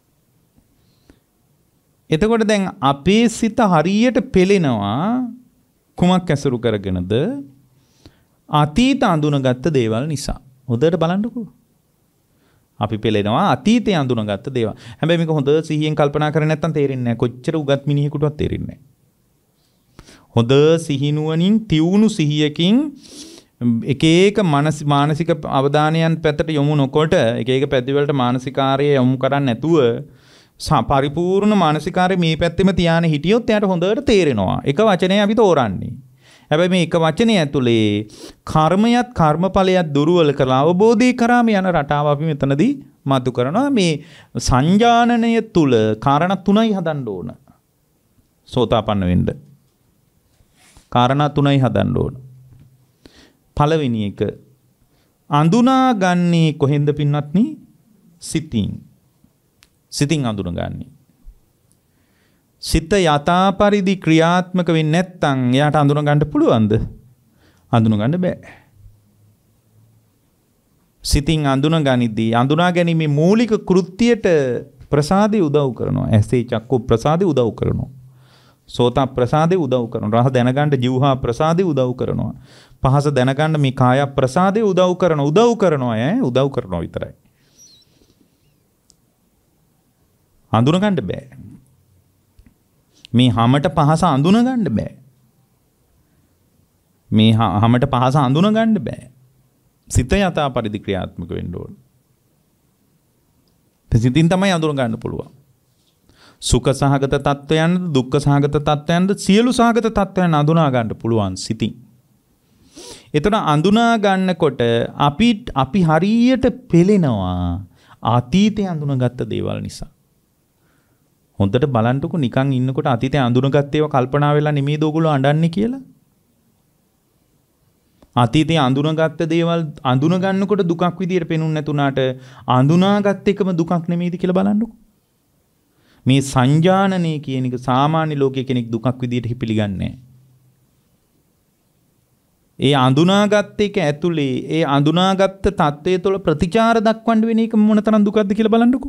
එතකොට දැන් අපේ සිත හරියට පෙළෙනවා කුමක් ඇසුරු කරගෙනද? අතීත අඳුනගත්ත දේවල් නිසා. හොඳට බලන්නකෝ. අපි පෙළෙනවා අතීතයේ අඳුනගත්ත දේවල්. හැබැයි මේක හොඳ සිහියෙන් කල්පනා කරන්නේ නැත්නම් තේරෙන්නේ නැහැ. කොච්චර උගත් මිනිහෙකුටවත් තේරෙන්නේ නැහැ. හොඳ සිහිනුවණින් තියුණු සිහියකින් එක එක මානසික අවධානයන් පැත්තට යොමු නොකොට එක එක පැතිවලට මානසිකාරය යොමු කරන්නේ නැතුව පරිපූර්ණ මානසිකාරය මේ පැත්තෙම තියාගෙන හිටියොත් එයාට හොඳට තේරෙනවා. එක වචනය අපි තෝරන්නේ. හැබැයි මේ එක වචනේ ඇතුලේ කර්මයක් කර්මඵලයක් දුර්වල කරලා අවබෝධය කරාම යන රටාව අපි මෙතනදී මතු කරනවා. මේ සංජානනය තුල කාරණා තුනයි හදන්න ඕන. සෝතාපන්න වෙන්න. කාරණා තුනයි හදන්න ඕන. පළවෙනි එක අඳුනාගන්නේ කොහෙන්ද පින්වත්නි? සිතින්. සිතින් අඳුනගන්නේ. සිත යථා පරිදි ක්‍රියාත්මක වෙන්නේ නැත්නම් එයාට අඳුන ගන්න පුළුවන්ද? අඳුන ගන්න බෑ. සිතින් අඳුන ගනිද්දී අඳුනා ගැනීමේ මූලික කෘත්‍යයට ප්‍රසාදේ උදව් කරනවා. ඇසේ චක්කු ප්‍රසාදේ උදව් කරනවා. සෝත ප්‍රසාදේ උදව් කරනවා. රස දැනගන්න ජීවහා ප්‍රසාදේ උදව් කරනවා. පහස දැනගන්න මේ කාය ප්‍රසාදේ උදව් කරනවා විතරයි. අඳුන ගන්න බෑ. මේ හැමට පහස අඳුන ගන්න බෑ. මේ හැමට පහස අඳුන ගන්න බෑ. සිත යථා පරිදි ක්‍රියාත්මක වෙන්න ඕන. සිතින් තමයි අඳුන ගන්න පුළුවන්. සුඛ සහගත තත්වයන්ද දුක්ඛ සහගත තත්වයන්ද සියලු සහගත තත්වයන් අඳුනා ගන්න පුළුවන් සිතින්. එතන අඳුනා ගන්නකොට අපි හරියට පෙළෙනවා අතීතේ අඳුනගත්ත දේවල් නිසා. හොඳට බලන්නකො නිකන් ඉන්නකොට අතීතේ අඳුනගත්ත ඒවා කල්පනා වෙලා නෙමෙයිද ඔයගොල්ලෝ අඬන්නේ කියලා? අතීතේ අඳුනගත්ත දේවල් අඳුන ගන්නකොට දුකක් විදියට පෙනුන්නේ නැතුණාට අඳුනාගත් එකම දුකක් නෙමෙයිද කියලා බලන්නකො. මේ සංජානනය කියන එක සාමාන්‍ය ලෝකයේ කෙනෙක් දුකක් විදියට පිළිගන්නේ නැහැ. ඒ අඳුනාගත් එක ඇතුලේ ඒ අඳුනාගත් தත්ත්වය තුළ ප්‍රතිචාර දක්වන්න වෙන එක මොනතරම් දුකක්ද කියලා බලන්නකො.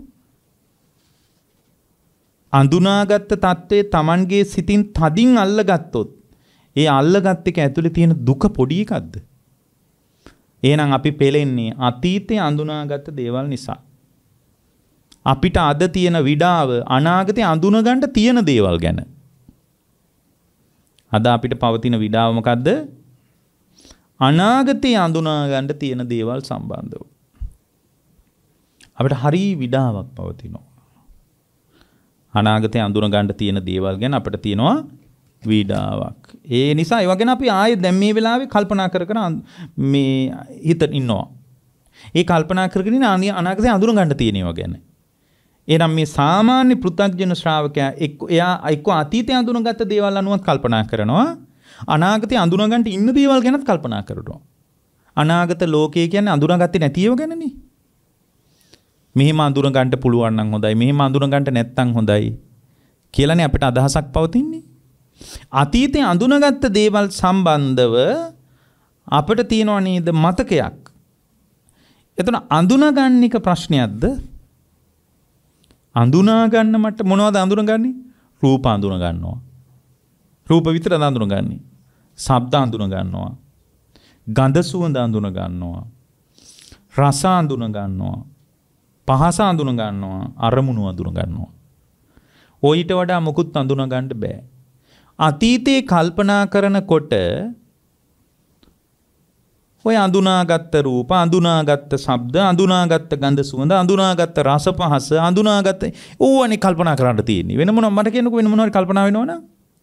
අඳුනාගත් தත්ත්වයේ Tamanගේ සිතින් තදින් අල්ලගත්තොත් ඒ අල්ලගත් එක ඇතුලේ තියෙන දුක පොඩි එකක්ද? එහෙනම් අපි පෙලෙන්නේ අතීතයේ අඳුනාගත් දේවල් නිසා. අපිට අද තියෙන විඩාව අනාගතේ අඳුන ගන්න තියෙන දේවල් ගැන. අද අපිට පවතින විඩාව මොකද්ද? අනාගතේ අඳුනා ගන්න තියෙන දේවල් සම්බන්ධව. අපිට හරි විඩාවක් පවතිනවා. අනාගතේ අඳුන ගන්න තියෙන දේවල් ගැන අපිට තියෙනවා විඩාවක්. ඒ නිසා ඒව ගැන අපි ආයේ දැන් මේ වෙලාවේ කල්පනා කර මේ හිත ඉන්නවා. ඒ කල්පනා කරගෙන අනාගතේ අඳුන ගන්න තියෙන ඒවා ගැන. එහෙනම් මේ සාමාන්‍ය පෘථග්ජන ශ්‍රාවකයා එක්ක අතීතයේ අඳුනගත්ත දේවල් අනුවත් කල්පනා කරනවා. අනාගතේ අඳුනගන්න ඉන්න දේවල් ගැනත් කල්පනා කරනවා. අනාගත ලෝකය කියන්නේ අඳුනගත්තේ නැති ඒවා ගැනනේ. මෙහෙම අඳුනගන්න පුළුවන් නම් හොඳයි. මෙහෙම අඳුනගන්න නැත්නම් හොඳයි කියලානේ අපිට අදහසක් පවතින්නේ. අතීතයේ අඳුනගත්ත දේවල් සම්බන්ධව අපිට තියෙනව නේද මතකයක්. එතන අඳුනගන්න එක ප්‍රශ්නයක්ද? අඳුනා ගන්න මට මොනවද අඳුනගන්නේ? රූප අඳුන ගන්නවා. රූප විතරද අඳුනගන්නේ? ශබ්ද අඳුන ගන්නවා. ගන්ධ සුවඳ අඳුන ගන්නවා. රස අඳුන ගන්නවා. පහස අඳුන ගන්නවා. අරමුණු අඳුන ගන්නවා. ඔయిత වඩා මොකුත් අඳුන ගන්න බෑ. අතීතේ කල්පනා කරනකොට ඔය අඳුනාගත්ත රූප, අඳුනාගත්ත ශබ්ද, අඳුනාගත්ත ගන්ධ සුවඳ, අඳුනාගත්ත රස පහස, අඳුනාගත්ත ඕවනේ කල්පනා කරන්න තියෙන්නේ. වෙන මොනවා මට කියන්නකෝ වෙන මොනවාරි කල්පනා වෙනවනම්?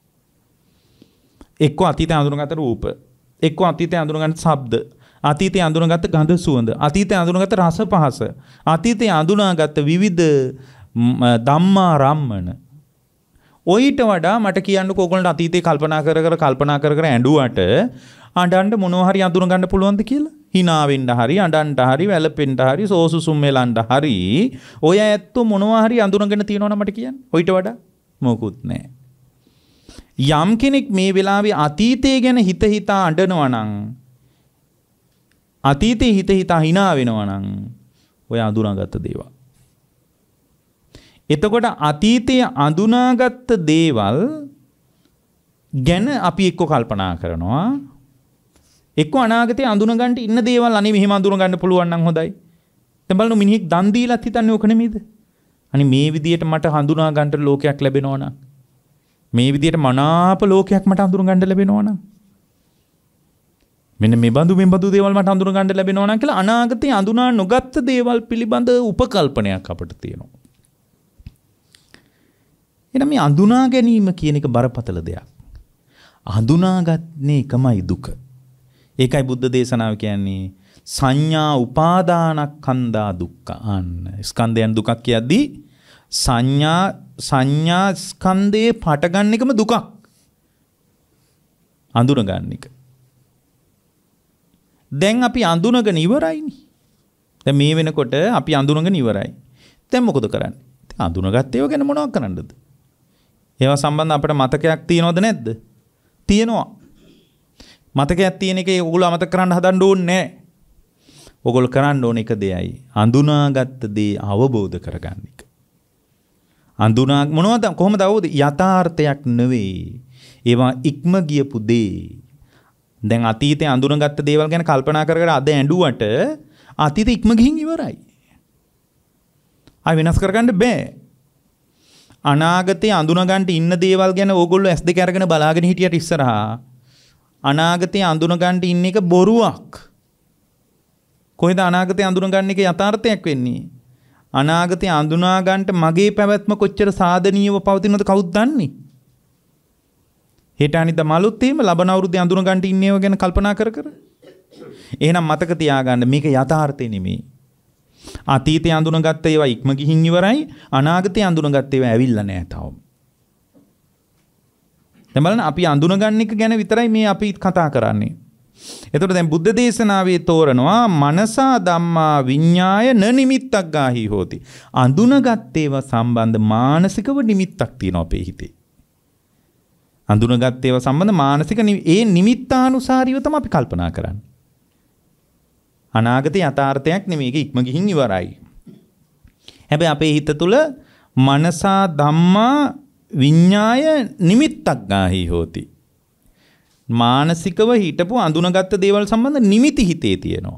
එක්ක අතීතේ අඳුනගත්ත රූප, එක්ක අතීතේ අඳුනගත්ත ශබ්ද, අතීතේ අඳුනගත්ත ගන්ධ සුවඳ, අතීතේ අඳුනගත්ත රස පහස, අතීතේ අඳුනාගත්ත විවිධ ධම්මා රම්මන. ඔయిత වඩා මට කියන්නකෝ ඔයගොල්ලන්ට අතීතේ කල්පනා කර ඇඬුවට අඬන්න මොනවා හරි අඳුන ගන්න පුළුවන්ද කියලා? hina වෙන්න හරි, අඬන්න හරි, වැළපෙන්න හරි, සෝසුසුම් වෙලන්න හරි ඔය ඇත්තෝ මොනවා හරි අඳුනගෙන තියෙනවනම් මට කියන්න. ඔయిత වඩා මොකුත් නැහැ. යම් කෙනෙක් මේ වෙලාවේ අතීතය ගැන හිත හිතා අඬනවා නම්, අතීතේ හිත හිතා hina වෙනවා නම් ඔය අඳුනාගත්ත දේවල්. එතකොට අතීතයේ අඳුනාගත්ත දේවල් ගැන අපි එක්ක කල්පනා කරනවා. එක්ක අනාගතේ අඳුන ගන්න ඉන්න දේවල් අනේ මෙහෙම අඳුන ගන්න පුළුවන් නම් හොඳයි. දැන් බලන්න මිනිහෙක් දන් දීලත් හිතන්නේ ඕක නෙමෙයිද? අනේ මේ විදියට මට හඳුනා ගන්න ලෝකයක් ලැබෙනවා නම්, මේ විදියට මනාප ලෝකයක් මට අඳුන ගන්න ලැබෙනවා නම්, මෙන්න මේ බඳු දේවල් මට අඳුන ගන්න ලැබෙනවා නම් කියලා අනාගතේ අඳුනා නොගත්ත දේවල් පිළිබඳ උපකල්පනයක් අපිට තියෙනවා. එහෙනම් මේ අඳුනා ගැනීම කියන එක බරපතල දෙයක්. හඳුනාගන්නේ එකමයි දුක. ඒකයි බුද්ධ දේශනාව කියන්නේ සංඥා උපාදානස්කන්ධා දුක්ඛ. අන්න ස්කන්ධයන් දුකක් කියද්දී සංඥා ස්කන්ධයේ පට ගන්න එකම දුකක්. අඳුන ගන්න එක. දැන් අපි අඳුනගෙන ඉවරයිනේ. දැන් මේ වෙනකොට අපි අඳුනගෙන ඉවරයි. දැන් මොකද කරන්නේ? අඳුනගත්ත ඒවා ගැන මොනවද කරන්නද? ඒවා සම්බන්ධ අපිට මතකයක් තියනවද නැද්ද? තියෙනවා. මතකයක් තියෙන එකේ ඕගොල්ලෝ අමතක කරන්න හදන්න ඕනේ නැහැ. ඕගොල්ලෝ කරන්න ඕන එක දෙයයි. අඳුනාගත්ත දේ අවබෝධ කරගන්න එක. අඳුනා මොනවද කොහොමද අවබෝධ? යථාර්ථයක් නෙවෙයි. ඒවා ඉක්ම ගියපු දේ. දැන් අතීතේ අඳුනගත්ත දේවල් ගැන කල්පනා කර කර අද ඇඬුවට අතීතේ ඉක්ම ගිහින් ඉවරයි. ආය වෙනස් කරගන්න බෑ. අනාගතේ අඳුනගන්න ඉන්න දේවල් ගැන ඕගොල්ලෝ S2 අරගෙන බලාගෙන හිටියට ඉස්සරහා අනාගතේ අඳුනගන්න ඉන්න එක බොරුවක්. කොහෙද අනාගතේ අඳුනගන්න එක යථාර්ථයක් වෙන්නේ? අනාගතේ අඳුනා ගන්නට මගේ පැවැත්ම කොච්චර සාධනීයව පවතිනවද කවුද දන්නේ? හෙට අනිද්දා මලුත් එහෙම ලබන අවුරුද්දේ අඳුන ගන්න ඉන්නේව ගැන කල්පනා කර කර. එහෙනම් මතක තියාගන්න මේක යථාර්ථය නෙමෙයි. අතීතේ අඳුනගත්ත ඒවා ඉක්ම ගිහින් ඉවරයි. අනාගතේ අඳුනගත්ත ඒවා ඇවිල්ලා නැහැ තාම. දැන් බලන්න අපි අඳුනගන්න එක ගැන විතරයි මේ අපි කතා කරන්නේ. එතකොට දැන් බුද්ධ දේශනාවේ තෝරනවා මනසා ධම්මා විඤ්ඤාය න නිමිත්තක් ගාහි හෝති. අඳුනගත් ඒවා සම්බන්ධ මානසිකව නිමිත්තක් තියෙනවා අපේ හිතේ. අඳුනගත් ඒවා සම්බන්ධ මානසික ඒ නිමිත්තානුසාරීව තමයි අපි කල්පනා කරන්නේ. අනාගත යථාර්ථයක් නෙමෙයි. ඒක ඉක්ම ගිහින් ඉවරයි. හැබැයි අපේ හිත තුළ මනසා ධම්මා විඤ්ඤාය නිමිත්තක් ගාහි හෝති. මානසිකව හිටපු අඳුනගත්ත දේවල් සම්බන්ධ නිමිති හිතේ තියෙනවා.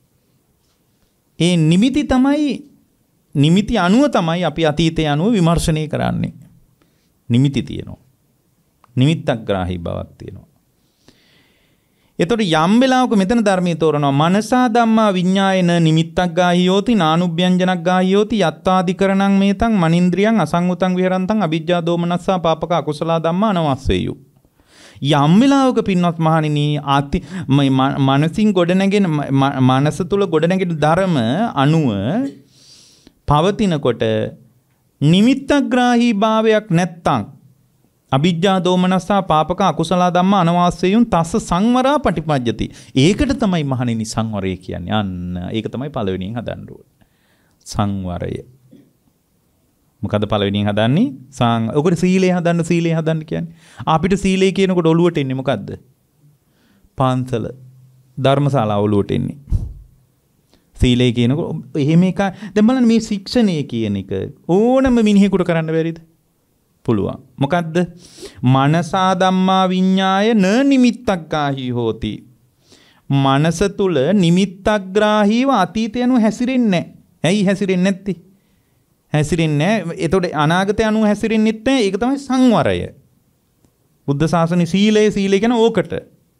ඒ නිමිති අනුව තමයි අපි අතීතයේ අනුව විමර්ශනය කරන්නේ. නිමිති තියෙනවා. නිමිත්තක් ග්‍රාහී බවක් තියෙනවා. එතකොට යම් වෙලාවක මෙතන ධර්මයේ තෝරනවා මනසා ධම්මා විඤ්ඤායන නිමිත්තක් ගාහියෝති නානුභ්‍යංජනක් ගාහියෝති යත්තාදිකරණං මේතං මනින්ද්‍රියං අසංගුතං විහරන්තං අවිජ්ජා දෝමනස්සා පාපක අකුසල ධම්මා අනවස්සෙය්‍යු. යම් වෙලාවක පින්වත් මහණෙනි මනසින් ගොඩනැගෙන මනස තුල ගොඩනැගෙන ධර්ම අනුව පවතිනකොට නිමිත්තග්‍රාහී භාවයක් නැත්තම් අවිජ්ජා දෝමනස්සා පාපක අකුසල ධම්මා අනවාස්සයුන් තස්ස සංවරා පටිපජ්ජති. ඒකට තමයි මහණෙනි සංවරය කියන්නේ. අන්න ඒක තමයි පළවෙනියෙන් හදන්න ඕනේ. සංවරය. මොකද පළවෙනියෙන් හදන්නේ? ඔකට සීලය හදන්න කියන්නේ. අපිට සීලය කියනකොට ඔළුවට එන්නේ මොකද්ද? පන්සල ධර්මශාලාව ඔළුවට එන්නේ. සීලය කියනකොට එහෙම එක දැන් බලන්න මේ ශික්ෂණය කියන එක ඕනම මිනිහෙකුට කරන්න බැරිද? පුළුවන්. මොකද්ද? මනසා ධම්මා විඤ්ඤාය න නිමිත්තක් ගාහි හෝති. මනස තුල නිමිත්තග්‍රාහීව අතීතය අනුව හැසිරෙන්නේ නැහැ. ඇයි හැසිරෙන්නේ නැත්තේ? හැසිරෙන්නේ නැහැ. එතකොට අනාගතය අනුව හැසිරෙන්නෙත් නැහැ. ඒක තමයි සංවරය. බුද්ධ ශාසනයේ සීලය කියන ඕකට.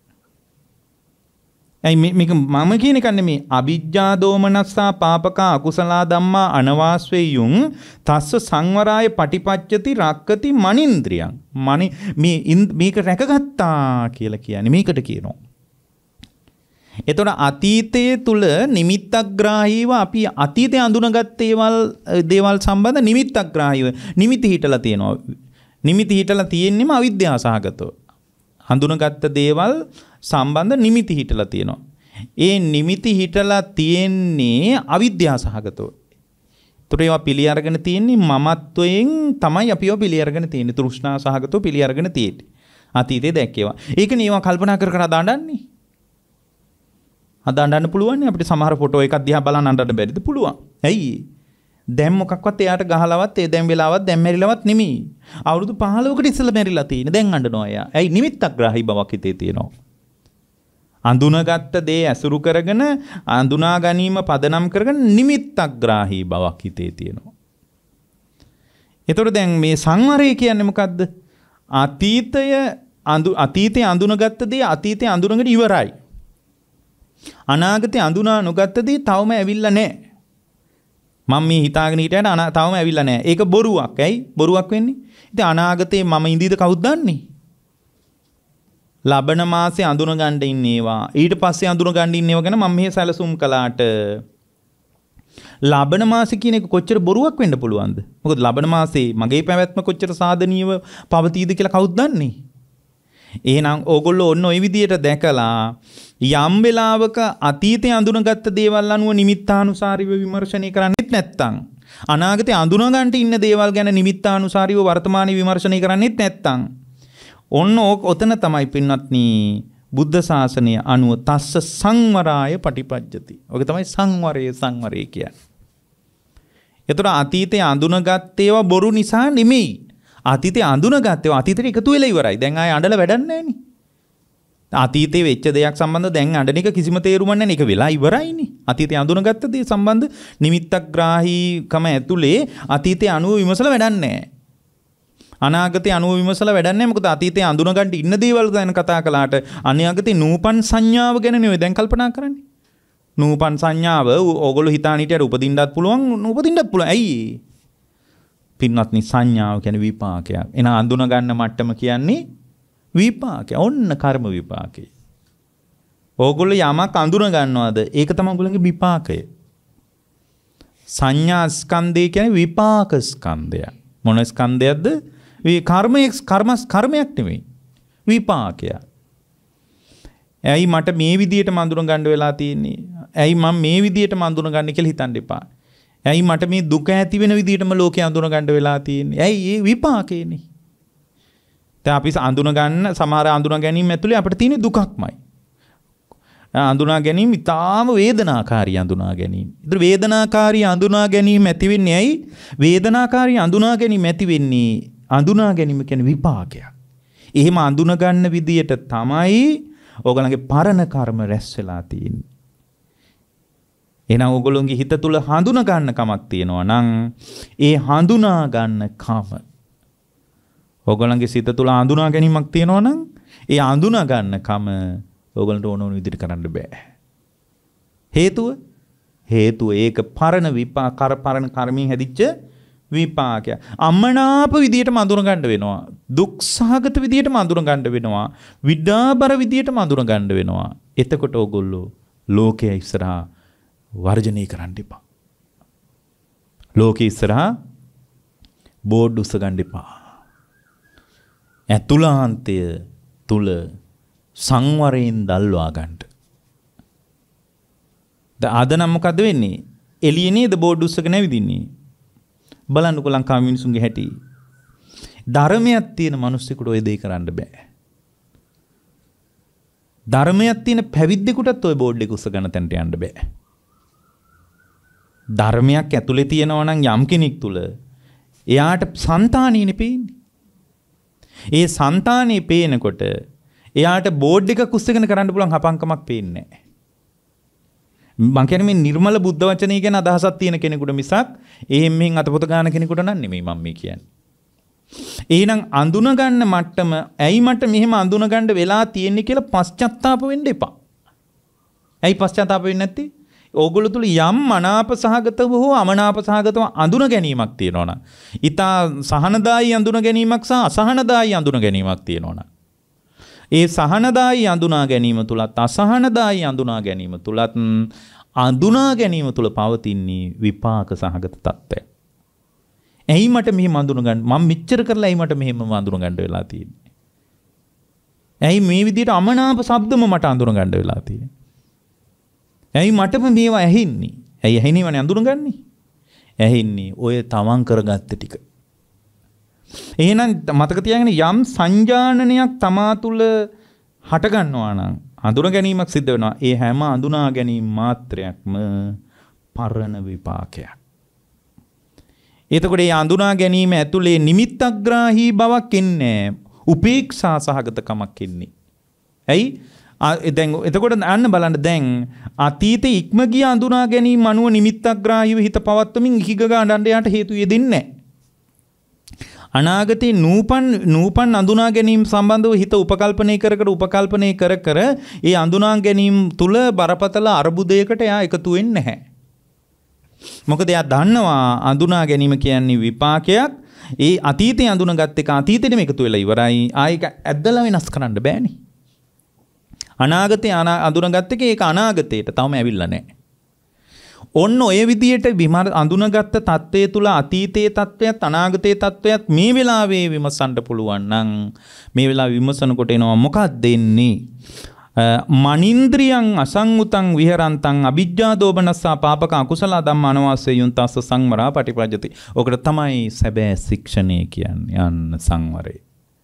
ඇයි මේක මම කියන එක නෙමෙයි. අවිජ්ජා දෝමනස්සා පාපක අකුසල ධම්මා අනවාස්වේයුං තස්ස සංවරාය පටිපච්චති රක්කති මනින්ද්‍රියං. මේක රැකගත්තා කියලා කියන්නේ මේකට කියනවා. එතකොට අතීතයේ තුල නිමිත්තග්‍රාහීව අපි අතීතයේ අඳුනගත් දේවල් සම්බන්ධ නිමිත්තග්‍රාහීව නිමිති හිටලා තියෙනවා. නිමිති හිටලා තියෙන්නේම අවිද්‍යාව සහගතව. හඳුනගත්ත දේවල් සම්බන්ධ නිමිති හිටලා තියෙනවා. ඒ නිමිති හිටලා තියෙන්නේ අවිද්‍යාව සහගතව. ඒතර ඒවා පිළි අරගෙන තියෙන්නේ මමත්වයෙන් තමයි අපිව පිළි අරගෙන තියෙන්නේ. තෘෂ්ණා සහගතව පිළි අරගෙන තියෙන්නේ. අතීතයේ දැක්කේවා. ඒකනේ ඒවා කල්පනා කර කර අඳන්නේ. අඳන්න පුළුවන් නේ අපිට සමහර ෆොටෝ එකක් දිහා බලන් අඳන්න බැරිද? පුළුවන්. ඇයි? දැන් මොකක්වත් එයාට ගහලවත් ඒ දැන් වෙලාවත් දැන් මැරිලවත් නෙමෙයි. අවුරුදු 15කට ඉස්සෙල්ලා මැරිලා තියෙන. දැන් අඬනවා එයා. ඇයි? නිමිත්තග්‍රාහී බවක් හිතේ තියෙනවා. අඳුනගත්ත දේ ඇසුරු කරගෙන අඳුනා ගැනීම පදනම් කරගෙන නිමිත්තග්‍රාහී බවක් හිතේ තියෙනවා. ඒතකොට දැන් මේ සංවරය කියන්නේ මොකද්ද? අතීතයේ අඳුනගත්ත දේ අතීතයේ අඳුනගෙන ඉවරයි. අනාගතේ අඳුනා නොගත්ත දේ තවම ඇවිල්ලා නැහැ. මම මේ හිතාගෙන හිටියට තවම ඇවිල්ලා නැහැ. ඒක බොරුවක්. ඇයි බොරුවක් වෙන්නේ? ඉතින් අනාගතේ මම ඉඳීද කවුද දන්නේ? ලබන මාසේ අඳුන ගන්න ඉන්නේවා. ඊට පස්සේ අඳුන ගන්න ඉන්නේවා ගැන මම මෙහෙ සැලසුම් කළාට ලබන මාසේ කියන එක කොච්චර බොරුවක් වෙන්න පුළුවන්ද? මොකද ලබන මාසේ මගේ පැවැත්ම කොච්චර සාධනීයව පවතීද කියලා කවුද දන්නේ? එහෙනම් ඕගොල්ලෝ ඔන්න ওই විදියට දැකලා යම් වෙලාවක අතීතයේ අඳුනගත්ත දේවල් අනුව නිමිත්තානුසාරීව විමර්ශනය කරන්නෙත් නැත්තම් අනාගතේ අඳුන ගන්නට ඉන්න දේවල් ගැන නිමිත්තානුසාරීව වර්තමානයේ විමර්ශනය කරන්නෙත් නැත්තම් ඔන්න ඔතන තමයි පින්වත්නි බුද්ධ ශාසනය අනුව තස්ස සංවරාය පටිපජ්ජති. ඔක තමයි සංවරය කියන්නේ. ඒතර අතීතයේ අඳුනගත් ඒවා බොරු නිසා නෙමෙයි. අතීතයේ අඳුනගත් ඒවා අතීතයට එකතු වෙලා ඉවරයි. දැන් ආයේ අඬලා වැඩක් නැහැ නේ. අතීතයේ වෙච්ච දෙයක් සම්බන්ධව දැන් අඬන එක කිසිම තේරුමක් නැහැ. ඒක වෙලා ඉවරයිනේ. අතීතයේ අඳුනගත්ත දේ සම්බන්ධ නිමිත්තග්‍රාහීකම ඇතුලේ අතීතයේ අනුව විමසලා වැඩක් නැහැ. අනාගතේ අනුව විමසලා වැඩක් නැහැ. මොකද අතීතයේ අඳුන ගන්න ඉන්න දේවල් ගැන කතා කළාට අනාගතේ නූපන් සංඥාව ගැන නෙවෙයි දැන් කල්පනා කරන්නේ. නූපන් සංඥාව ඕගොල්ලෝ හිතාන හිටියට උපදින්නත් පුළුවන්. ඇයි? පින්වත්නි සංඥාව කියන්නේ විපාකයක්. එන අඳුන ගන්න මට්ටම කියන්නේ විපාකය. ඔන්න කර්ම විපාකය. ඕගොල්ලෝ යමක් අඳුන ගන්නවද? ඒක තමයි ඕගොල්ලන්ගේ විපාකය. සංඥා ස්කන්ධය කියන්නේ විපාක ස්කන්ධය. මොන ස්කන්ධයක්ද? කර්මයක් නෙවෙයි. විපාකයක්. ඇයි මට මේ විදියට අඳුන ගන්න වෙලා තියෙන්නේ? ඇයි මම මේ විදියට අඳුන ගන්න කියලා හිතන්න එපා. ඇයි මට මේ දුක ඇති වෙන විදියටම ලෝකේ අඳුන ගන්න වෙලා තියෙන්නේ? ඇයි ඒ විපාකේනේ. දැන් අපි අඳුන ගන්න සමහර අඳුන ගැනීම ඇතුලේ අපිට තියෙන දුකක්මයි. අඳුනා ගැනීම ඉතාම වේදනාකාරී අඳුනා ගැනීම. ඒතර වේදනාකාරී අඳුනා ගැනීම ඇති වෙන්නේ ඇයි? වේදනාකාරී අඳුනා ගැනීම ඇති වෙන්නේ අඳුනා ගැනීම කියන්නේ විපාකයක්. එහෙම අඳුන ගන්න විදියට තමයි ඕගලන්ගේ පරණ කර්ම රැස් වෙලා තියෙන්නේ. එහෙනම් ඕගොල්ලෝගේ හිත තුල හඳුන ගන්න කමක් තියෙනවා නම් ඒ හඳුනා ගන්න කම ඕගොල්ලන්ගේ සිත තුල හඳුනා ගැනීමක් තියෙනවා නම් ඒ හඳුනා ගන්න කම ඕගොල්ලන්ට ඕන විදිහට කරන්න බෑ. හේතුව ඒක පරණ පරණ කර්මයෙන් හැදිච්ච විපාකයක්. අමනාප විදියට අඳුන ගන්න වෙනවා. දුක් සහගත විදියට අඳුන ගන්න වෙනවා. විඩාබර විදියට අඳුන ගන්න වෙනවා. එතකොට ඕගොල්ලෝ ලෝකයේ ඉස්සරහා වර්ජනය කරන්න එපා. ලෝකයේ ඉස්සරහා බෝඩ් උස්ස ගන්න එපා. ඇතුළාන්තය තුල සංවරයෙන් දල්වා ගන්න. අද නම් මොකද වෙන්නේ? එළියේ නේද බෝඩ් උස්සගෙන ඇවිදින්නේ. බලන්නකො ලංකාවේ මිනිසුන්ගේ හැටි. ධර්මයක් තියෙන මිනිස්සුෙකුට ඔය දේ කරන්න බෑ. ධර්මයක් තියෙන පැවිද්දෙකුටත් ඔය බෝඩ් එක උස්සගෙන තැනට යන්න බෑ. ධර්මයක් ඇතුලේ තියෙනවා නම් යම් කෙනෙක් තුල එයාට సంతානෙන්නේ පේන්නේ. ඒ సంతානෙ පේනකොට එයාට බෝඩ් එකක් උස්සගෙන කරන්න පුළුවන් හපංකමක් පේන්නේ නැහැ. මං කියන්නේ මේ නිර්මල බුද්ධ වචනය ගැන අදහසක් තියෙන කෙනෙකුට මිසක් එහෙම මෙහෙන් අතපොත ගන්න කෙනෙකුට නම් නෙමෙයි මම මේ කියන්නේ. එහෙනම් අඳුන ගන්න මට්ටම ඇයි මට මෙහෙම අඳුන ගන්න වෙලා තියෙන්නේ කියලා පශ්චාත්තාප වෙන්න එපා. ඇයි පශ්චාත්තාප වෙන්නේ නැත්තේ? ඕගොල්ලෝ තුල යම් මනාප සහගතව හෝ අමනාප සහගතව අඳුන ගැනීමක් තියෙනවා නම්, ඊතා සහනදායි අඳුන ගැනීමක් සහ අසහනදායි අඳුන ගැනීමක් තියෙනවා නම්, ඒ සහනදායි අඳුනා ගැනීම තුලත් අසහනදායි අඳුනා ගැනීම තුලත් අඳුනා ගැනීම තුල පවතින්නේ විපාක සහගත තත්ත්වය. ඇයි මට මෙහෙම අඳුන ගන්න? මම මෙච්චර කරලා ඇයි මට මෙහෙම අඳුන ගන්න වෙලා තියෙන්නේ? ඇයි මේ විදිහට අමනාප ශබ්දම මට අඳුන ගන්න වෙලා තියෙන්නේ? ඇයි මටම මේවා ඇහෙන්නේ? ඇයි ඇහෙනවනේ අඳුනගන්නේ? ඇහෙන්නේ ඔය තමන් කරගත්ත ටික. එහෙනම් මතක තියාගන්න යම් සංජානනයක් තමා තුළ හට ගන්නවා නම් අඳුන ගැනීමක් සිද්ධ වෙනවා. ඒ හැම අඳුනා ගැනීම මාත්‍රයක්ම පරණ විපාකයක්. එතකොට මේ අඳුනා ගැනීම ඇතුලේ නිමිත්තග්‍රාහී බවක් එන්නේ උපේක්ෂා සහගතකමක් එන්නේ. ඇයි? දැන් එතකොට අන්න බලන්න දැන් අතීතේ ඉක්ම ගිය අඳුනා ගැනීම අනුව නිමිත්තග්‍රාහීව හිත පවත්වමින් ඉහිග ගන්නට යාට හේතු යෙදෙන්නේ නැහැ. අනාගතේ නූපන් අඳුනා ගැනීම සම්බන්ධව හිත උපකල්පනය කර ඒ අඳුනා ගැනීම තුල බරපතල අරුබුදයකට එයා එකතු වෙන්නේ නැහැ. මොකද එයා දන්නවා අඳුනා ගැනීම කියන්නේ විපාකයක්. ඒ අතීතේ අඳුනගත් එක අතීතෙම එකතු වෙලා ඉවරයි. ආයෙක ඇද්දලා වෙනස් කරන්න බෑනේ. අනාගතේ අඳුනගත්ත එක ඒක අනාගතයට තවම ඇවිල්ලා නැහැ. ඔන්න ඔය විදියට අඳුනගත්ත தත්වයේ තුල අතීතයේ தත්වයත් අනාගතයේ தත්වයත් මේ වෙලාවේ විමසන්න පුළුවන් නම් මේ වෙලාවේ විමසනකොට එනවා මොකක්ද එන්නේ? මනින්ද්‍රියං අසංඋතං විහරන්තං අවිජ්ජා දෝමනස්සා පාපක අකුසල ධම්ම අනවස්සයුන් තස්ස සංවරා පටිපජ්ජති. ඔකට තමයි සැබෑ ශික්ෂණය කියන්නේ. යන්න සංවරය.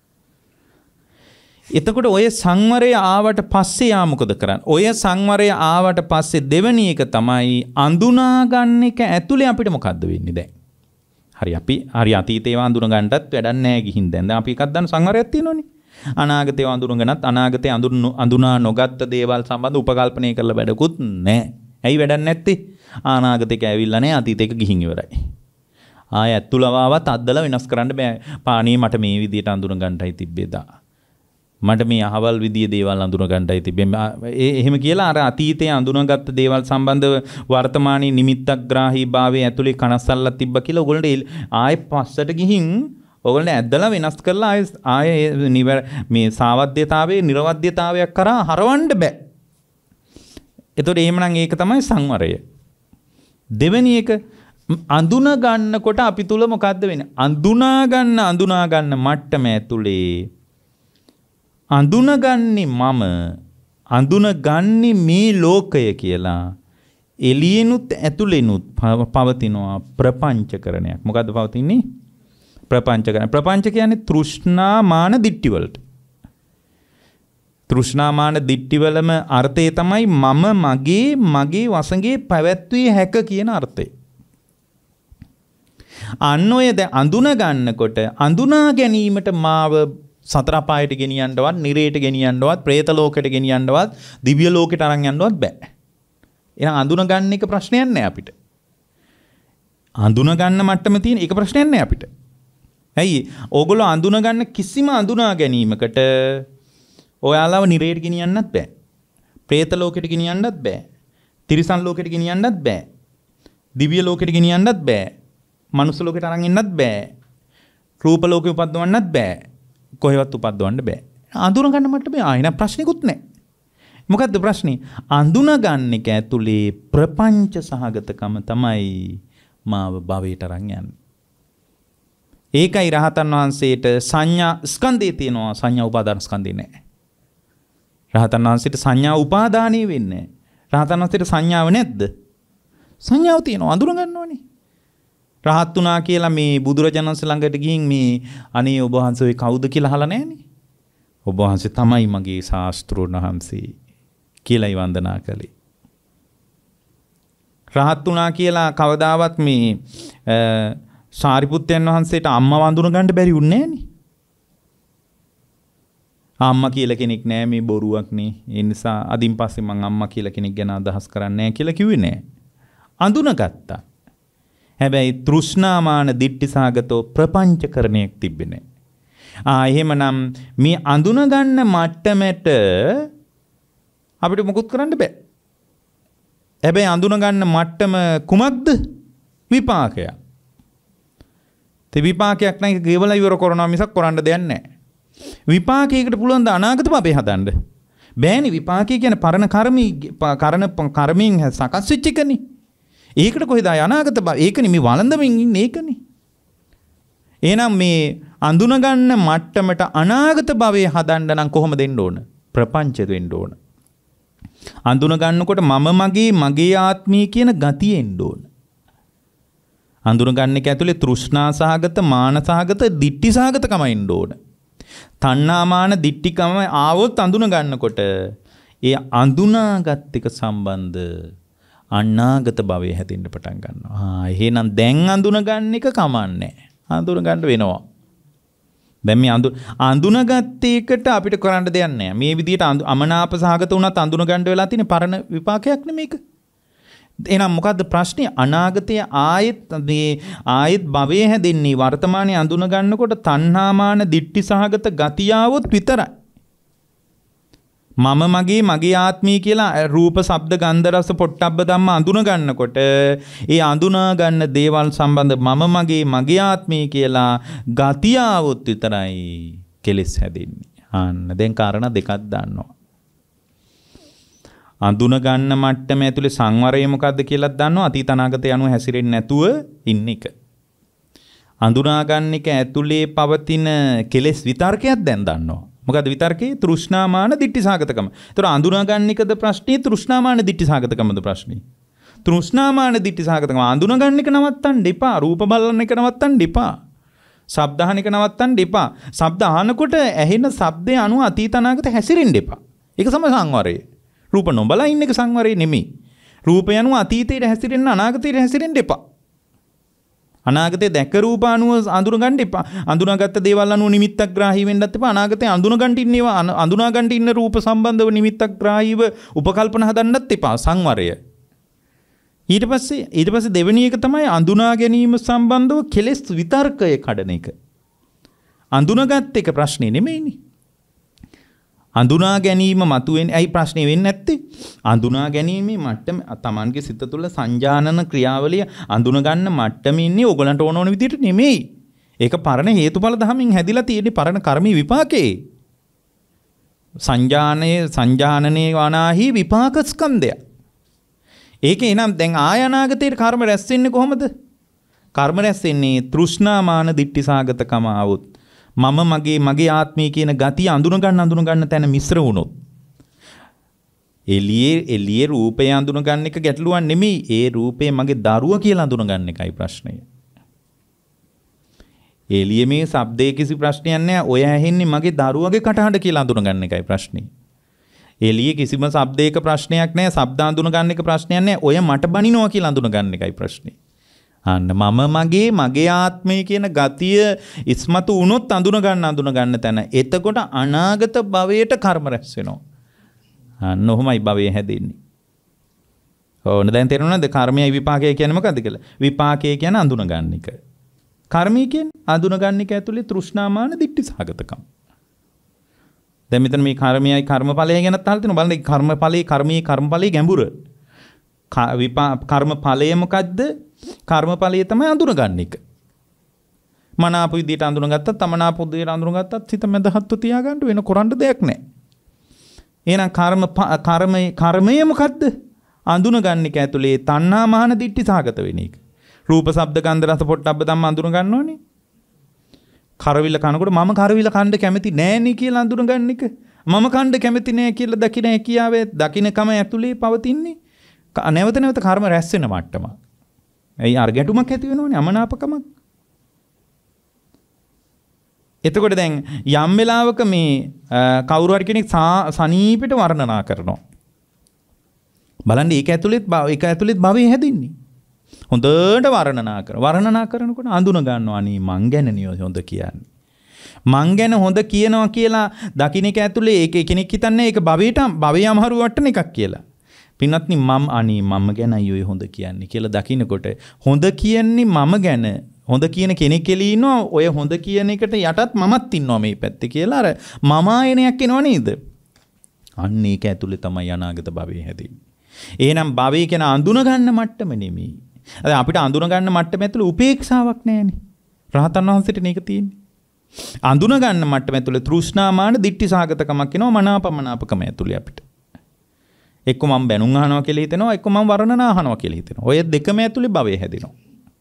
එතකොට ඔය සංවරය ආවට පස්සේ යා මොකද කරන්නේ? ඔය සංවරය ආවට පස්සේ දෙවෙනි එක තමයි අඳුනා ගන්න එක ඇතුලේ අපිට මොකද්ද වෙන්නේ දැන්? හරි අතීතේ අඳුන ගන්නටත් වැඩක් නැහැ ගිහින් දැන් අපි එකක් දන්න සංවරයක් තියෙනවනේ. අනාගතේ අඳුනගෙනත් අනාගතේ අඳුනා නොගත්ත දේවල් සම්බන්ධ උපකල්පනය කරලා වැඩකුත් නැහැ. ඇයි වැඩක් නැත්තේ? අනාගතේක ඇවිල්ලා නැහැ අතීතේක ගිහින් ඉවරයි. ආය ඇතුළවාවත් අද්දලා වෙනස් කරන්න බෑ. පාණී මට මේ විදියට අඳුන ගන්නටයි තිබ්බේදා. මට මේ අහවල් විදිය දේවල් අඳුන ගන්නටයි තිබෙන්නේ. එහෙම කියලා අර අතීතයේ අඳුනගත්ත දේවල් සම්බන්ධව වර්තමානයේ නිමිත්තග්‍රාහී භාවයේ ඇතුලේ කනස්සල්ලක් තිබ්බ කියලා ඔයගොල්ලෝ ආයෙ පස්සට ගිහින් ඔයගොල්ලෝ ඇද්දලා වෙනස් කරලා ආයෙ මේ සාවද්‍යතාවයේ නිර්වද්‍යතාවයක් කරා හරවන්න බෑ. එතකොට එහෙමනම් ඒක තමයි සංවරය. දෙවෙනි එක අඳුන ගන්නකොට අපි තුල මොකද්ද වෙන්නේ? අඳුනා ගන්න මට්ටම ඇතුලේ අඳුනගන්නේ මම අඳුනගන්නේ මේ ලෝකය කියලා එළියෙනුත් ඇතුළෙනුත් පවතිනවා ප්‍රපංචකරණයක්. මොකද්ද පවතින්නේ? ප්‍රපංචකරණ. ප්‍රපංච කියන්නේ තෘෂ්ණා මාන දිට්ඨි වලට. තෘෂ්ණා මාන දිට්ඨි වලම අර්ථය තමයි මම මගේ වසඟේ පැවැත්විය හැක කියන අර්ථය. අන්න ඔය දැන් අඳුන ගන්නකොට අඳුනා ගැනීමට මාව සතර පායට ගෙනියන්නවත්, නිරේට ගෙනියන්නවත්, പ്രേත ලෝකෙට ගෙනියන්නවත්, දිව්‍ය ලෝකෙට අරන් යන්නවත් බෑ. එහෙනම් අඳුන ගන්න එක ප්‍රශ්නයක් නෑ අපිට. අඳුන ගන්න මට්ටම තියෙන එක ප්‍රශ්නයක් නෑ අපිට. ඇයි? ඕගොල්ලෝ අඳුන ගන්න කිසිම අඳුනා ගැනීමකට ඔයාලව නිරේට ගෙනියන්නත් බෑ. പ്രേත ලෝකෙට ගෙනියන්නත් බෑ. තිරිසන් ලෝකෙට ගෙනියන්නත් බෑ. දිව්‍ය ලෝකෙට ගෙනියන්නත් බෑ. මනුස්ස ලෝකෙට අරන් එන්නත් බෑ. රූප ලෝකෙ උපද්දවන්නත් බෑ. කොහෙවත් උපද්දවන්න බෑ. අඳුන ගන්න මට්ටමේ ආයෙන ප්‍රශ්නිකුත් නැහැ. මොකද්ද ප්‍රශ්නේ? අඳුන ගන්න එක ඇතුලේ ප්‍රපංච සහගතකම තමයි මාව භවයට අරන් යන්නේ. ඒකයි රහතන් වහන්සේට සංඥා ස්කන්ධේ තියෙනවා, සංඥා උපාදාන ස්කන්ධේ නැහැ. රහතන් වහන්සේට සංඥා උපාදානීය වෙන්නේ නැහැ. රහතන් වහන්සේට සංඥාව නැද්ද? සංඥාව තියෙනවා, අඳුන ගන්නවනේ. රහත් වුණා කියලා මේ බුදුරජාණන් වහන්සේ ළඟට ගිහින් මේ අනේ ඔබ වහන්සේ කවුද කියලා අහලා නැහනේ. ඔබ වහන්සේ තමයි මගේ ශාස්ත්‍රෝන් වහන්සේ කියලායි වන්දනා කළේ. රහත් වුණා කියලා කවදාවත් මේ සාරිපුත්තයන් වහන්සේට අම්මා වඳුන ගන්න බැරි වුණේ නැහනේ. අම්මා කියලා කෙනෙක් නැහැ, මේ බොරුවක් නේ. ඒ නිසා අදින් පස්සේ මං අම්මා කියලා කෙනෙක් ගැන අදහස් කරන්නේ නැහැ කියලා කිව්වේ නැහැ. අඳුනගත්තා. හැබැයි තෘෂ්ණාමාන දිට්ඨිසහගතෝ ප්‍රපංචකරණයක් තිබෙන්නේ නැහැ. එහෙමනම් මේ අඳුන ගන්න මට්ටමට අපිට මොකුත් කරන්න බෑ. හැබැයි අඳුන ගන්න මට්ටම කුමක්ද? විපාකයක්. ඒ විපාකයක් නම් ගෙවලා ඉවර කරනවා මිසක් කරන්න දෙයක් නැහැ. විපාකයකට පුළුවන් ද අනාගත භවය හදන්න? බෑනේ. විපාකය කියන්නේ පරණ කර්මයෙන් සකස් වෙච්ච එකනේ. ඒකට කොහෙද අනාගත භවය? ඒකනේ මේ වළඳමින් ඉන්නේ ඒකනේ. එහෙනම් මේ අඳුන ගන්න මට්ටමට අනාගත භවය හදන්න නම් කොහොමද දෙන්න ඕන? ප්‍රපංච වෙන්න ඕන. අඳුන ගන්නකොට මම මගේ ආත්මය කියන ගතිය එන්න ඕන. අඳුන ගන්න එක ඇතුලේ තෘෂ්ණා සහගත, මාන සහගත, දිට්ඨි සහගතකම එන්න ඕන. තණ්හා මාන දිට්ඨිකම ආවොත් අඳුන ගන්නකොට ඒ අඳුනාගත් එක සම්බන්ධ අනාගත භවය හැදෙන්න පටන් ගන්නවා. එහෙනම් දැන් අඳුන ගන්න එක කමන්නේ. අඳුන ගන්න වෙනවා. දැන් මේ අඳුනගත් එකට අපිට කරන්න දෙයක් නැහැ. මේ විදිහට අමනාප සහගත වුණත් අඳුන ගන්න වෙලා තියෙන පරණ විපාකයක් නෙමේක. එහෙනම් මොකද්ද ප්‍රශ්නේ? අනාගතයේ ආයෙත් භවය හැදෙන්නේ වර්තමානයේ අඳුන ගන්නකොට තණ්හාමාන දිට්ඨි සහගත ගතියාවොත් විතරයි. මම මගේ ආත්මය කියලා රූප, ශබ්ද, ගන්ධ, රස, පොට්ටබ්බ ධම්ම අඳුන ගන්නකොට ඒ අඳුනා ගන්න දේවල් සම්බන්ධ මම මගේ ආත්මය කියලා ගතියාවොත් විතරයි කෙලෙස් හැදෙන්නේ. අන්න දැන් කාරණා දෙකක් දාන්නවා. අඳුන ගන්න මට්ටම ඇතුලේ සංවරය මොකද්ද කියලා දන්නවා අතීත අනාගතය අනුව හැසිරෙන්නේ නැතුව ඉන්න එක. අඳුනා ගන්න එක ඇතුලේ පවතින කෙලෙස් විතර්කයක් දැන් දන්නවා. මොකද්ද විතර්කේ? තෘෂ්ණාමාන දිට්ඨිසහගතකම. ඒතර අඳුනා ගන්න එකද ප්‍රශ්නේ තෘෂ්ණාමාන දිට්ඨිසහගතකමද ප්‍රශ්නේ? තෘෂ්ණාමාන දිට්ඨිසහගතකම අඳුනා ගන්න එක නවත්තන්න එපා. රූප බලන එක නවත්තන්න එපා. ශබ්ද අහන එක නවත්තන්න එපා. ශබ්ද අහනකොට ඇහෙන ශබ්දේ අනුව අතීත අනාගත හැසිරෙන්න එපා. ඒක තමයි සංවරය. රූප නොබලා ඉන්න එක සංවරය නෙමෙයි. රූපය අනුව අතීතයට හැසිරෙන්න අනාගතයට හැසිරෙන්න එපා. අනාගතේ දැක රූප අනුව අඳුන ගන්න එපා. අඳුනාගත්ත දේවල් අනුව නිමිත්තක් ග්‍රාහී වෙන්නත් එපා. අනාගතේ අඳුන ගන්න ඉන්නේවා අඳුනා ගන්න ඉන්න රූප සම්බන්ධව නිමිත්තක් ග්‍රාහීව උපකල්පන හදන්නත් එපා. සංවරය. ඊට පස්සේ දෙවෙනි එක තමයි අඳුනා ගැනීම සම්බන්ධව කෙලෙස් විතර්කය කඩන එක. අඳුනගත් එක ප්‍රශ්නේ නෙමෙයිනේ. අඳුනා ගැනීම මතුවෙන්නේ ඇයි ප්‍රශ්නේ වෙන්නේ නැත්තේ? අඳුනා ගැනීමේ මට්ටම තමන්ගේ සිත තුළ සංජානන ක්‍රියාවලිය අඳුන ගන්න මට්ටමේ ඉන්නේ ඕගලන්ට ඕන විදිහට නෙමෙයි. ඒක පරණ හේතුඵල ධමයෙන් හැදිලා තියෙන්නේ පරණ කර්මී විපාකේ. සංජානනයේ වනාහි විපාක ස්කන්ධය. ඒක එනම් දැන් ආය අනාගතයේ කර්ම රැස් වෙන්නේ කොහොමද? කර්ම රැස් වෙන්නේ තෘෂ්ණාමාන දිට්ඨිසහගතකම આવොත්. මම මගේ ආත්මය කියන ගතිය අඳුන ගන්න තැන මිශ්‍ර වුණොත්. එළියේ රූපය අඳුන ගන්න එක ගැටලුවක් නෙමෙයි. ඒ රූපේ මගේ දරුවා කියලා අඳුන ගන්න එකයි ප්‍රශ්නය. එළියේ මේ ශබ්දයේ කිසි ප්‍රශ්නයක් නැහැ. ඔය ඇහෙන්නේ මගේ දරුවගේ කටහඬ කියලා අඳුන ගන්න එකයි ප්‍රශ්නේ. එළියේ කිසිම ශබ්දයක ප්‍රශ්නයක් නැහැ. ශබ්ද අඳුන ගන්න එක ප්‍රශ්නයක් නැහැ. ඔය මට බනිනවා කියලා අඳුන ගන්න එකයි ප්‍රශ්නේ. අන්න මම මගේ ආත්මය කියන ගතිය ඉස්මතු වුණොත් අඳුන ගන්න තැන. එතකොට අනාගත භවයට කර්ම රැස් වෙනවා. අන්න ඔහොමයි භවය හැදෙන්නේ. ඕන දැන් තේරුණාද කර්මයයි විපාකය කියන්නේ මොකද්ද කියලා? විපාකය කියන්නේ අඳුන ගන්න එක. කර්මය කියන්නේ අඳුන ගන්න එක ඇතුලේ තෘෂ්ණාමාන දිට්ඨිසහගතකම්. දැන් මෙතන මේ කර්මයයි කර්මඵලය ගැන අහලා තියෙනවා. බලන්න කර්මඵලයේ ගැඹුර. කර්මඵලය මොකද්ද? කර්මඵලය තමයි අඳුන ගන්න එක. මනාප විදියට අඳුනගත්තත් තමනාප විදියට අඳුනගත්තත් සිත මැදහත්ව තියාගන්න වෙන කරන්න දෙයක් නැහැ. එහෙනම් කර්මය මොකද්ද? අඳුන ගන්න එක ඇතුලේ තණ්හා මාන දිට්ඨි සහගත වෙන එක. රූප ශබ්ද ගන්ධ රස පොට්ටබ්බ ධම්ම අඳුන ගන්න ඕනේ. කරවිල කනකොට මම කරවිල කන්න කැමති නෑනේ කියලා අඳුන ගන්න එක. මම කන්න කැමති නෑ කියලා දකින හැකියාවේ දකින්නකම ඇතුලේ පවතින්නේ නැවත කර්ම රැස් වෙන මට්ටම. ඇයි අර ගැටුමක් ඇති වෙනවනේ අමනාපකමක්. එතකොට දැන් යම් වෙලාවක මේ කවුරු හරි කෙනෙක් සනීපෙට වර්ණනා කරනවා. බලන්න ඒක ඇතුළෙත් භවයේ හැදින්නේ. හොඳට වර්ණනා කරනකොට අඳුන ගන්නවා නේ මං ගැන නියෝ හොඳ කියන්නේ. මං ගැන හොඳ කියනවා කියලා දකින්න එක ඇතුලේ ඒක කෙනෙක් හිතන්නේ ඒක භවයේ අමහරු වටන එකක් කියලා. පින්වත්නි මම ගැනයි ඔය හොඳ කියන්නේ කියලා දකින්නකොට හොඳ කියන්නේ මම ගැන හොඳ කියන කෙනෙක් කියලා ඉන්නවා. ඔය හොඳ කියන එකට යටත් මමත් ඉන්නවා මේ පැත්තේ කියලා අර මම ආයනයක් එනවා නේද? අන්න ඒක ඇතුලේ තමයි අනාගත භවයේ හැදෙන්නේ. එහෙනම් භවය කියන අඳුන ගන්න මට්ටම නෙමෙයි. අද අපිට අඳුන ගන්න මට්ටම ඇතුලේ උපේක්ෂාවක් නැහැනේ. රහතන් වහන්සේට මේක තියෙන්නේ. අඳුන ගන්න මට්ටම ඇතුලේ තෘෂ්ණාමාන දිට්ඨි සහගතකමක් එනවා මනාපමනාපකම ඇතුලේ අපිට. එක්ක මම බැනුම් අහනවා කියලා හිතෙනවා එක්ක මම වර්ණනා අහනවා කියලා හිතෙනවා. ඔය දෙකම ඇතුලේ භවය හැදෙනවා.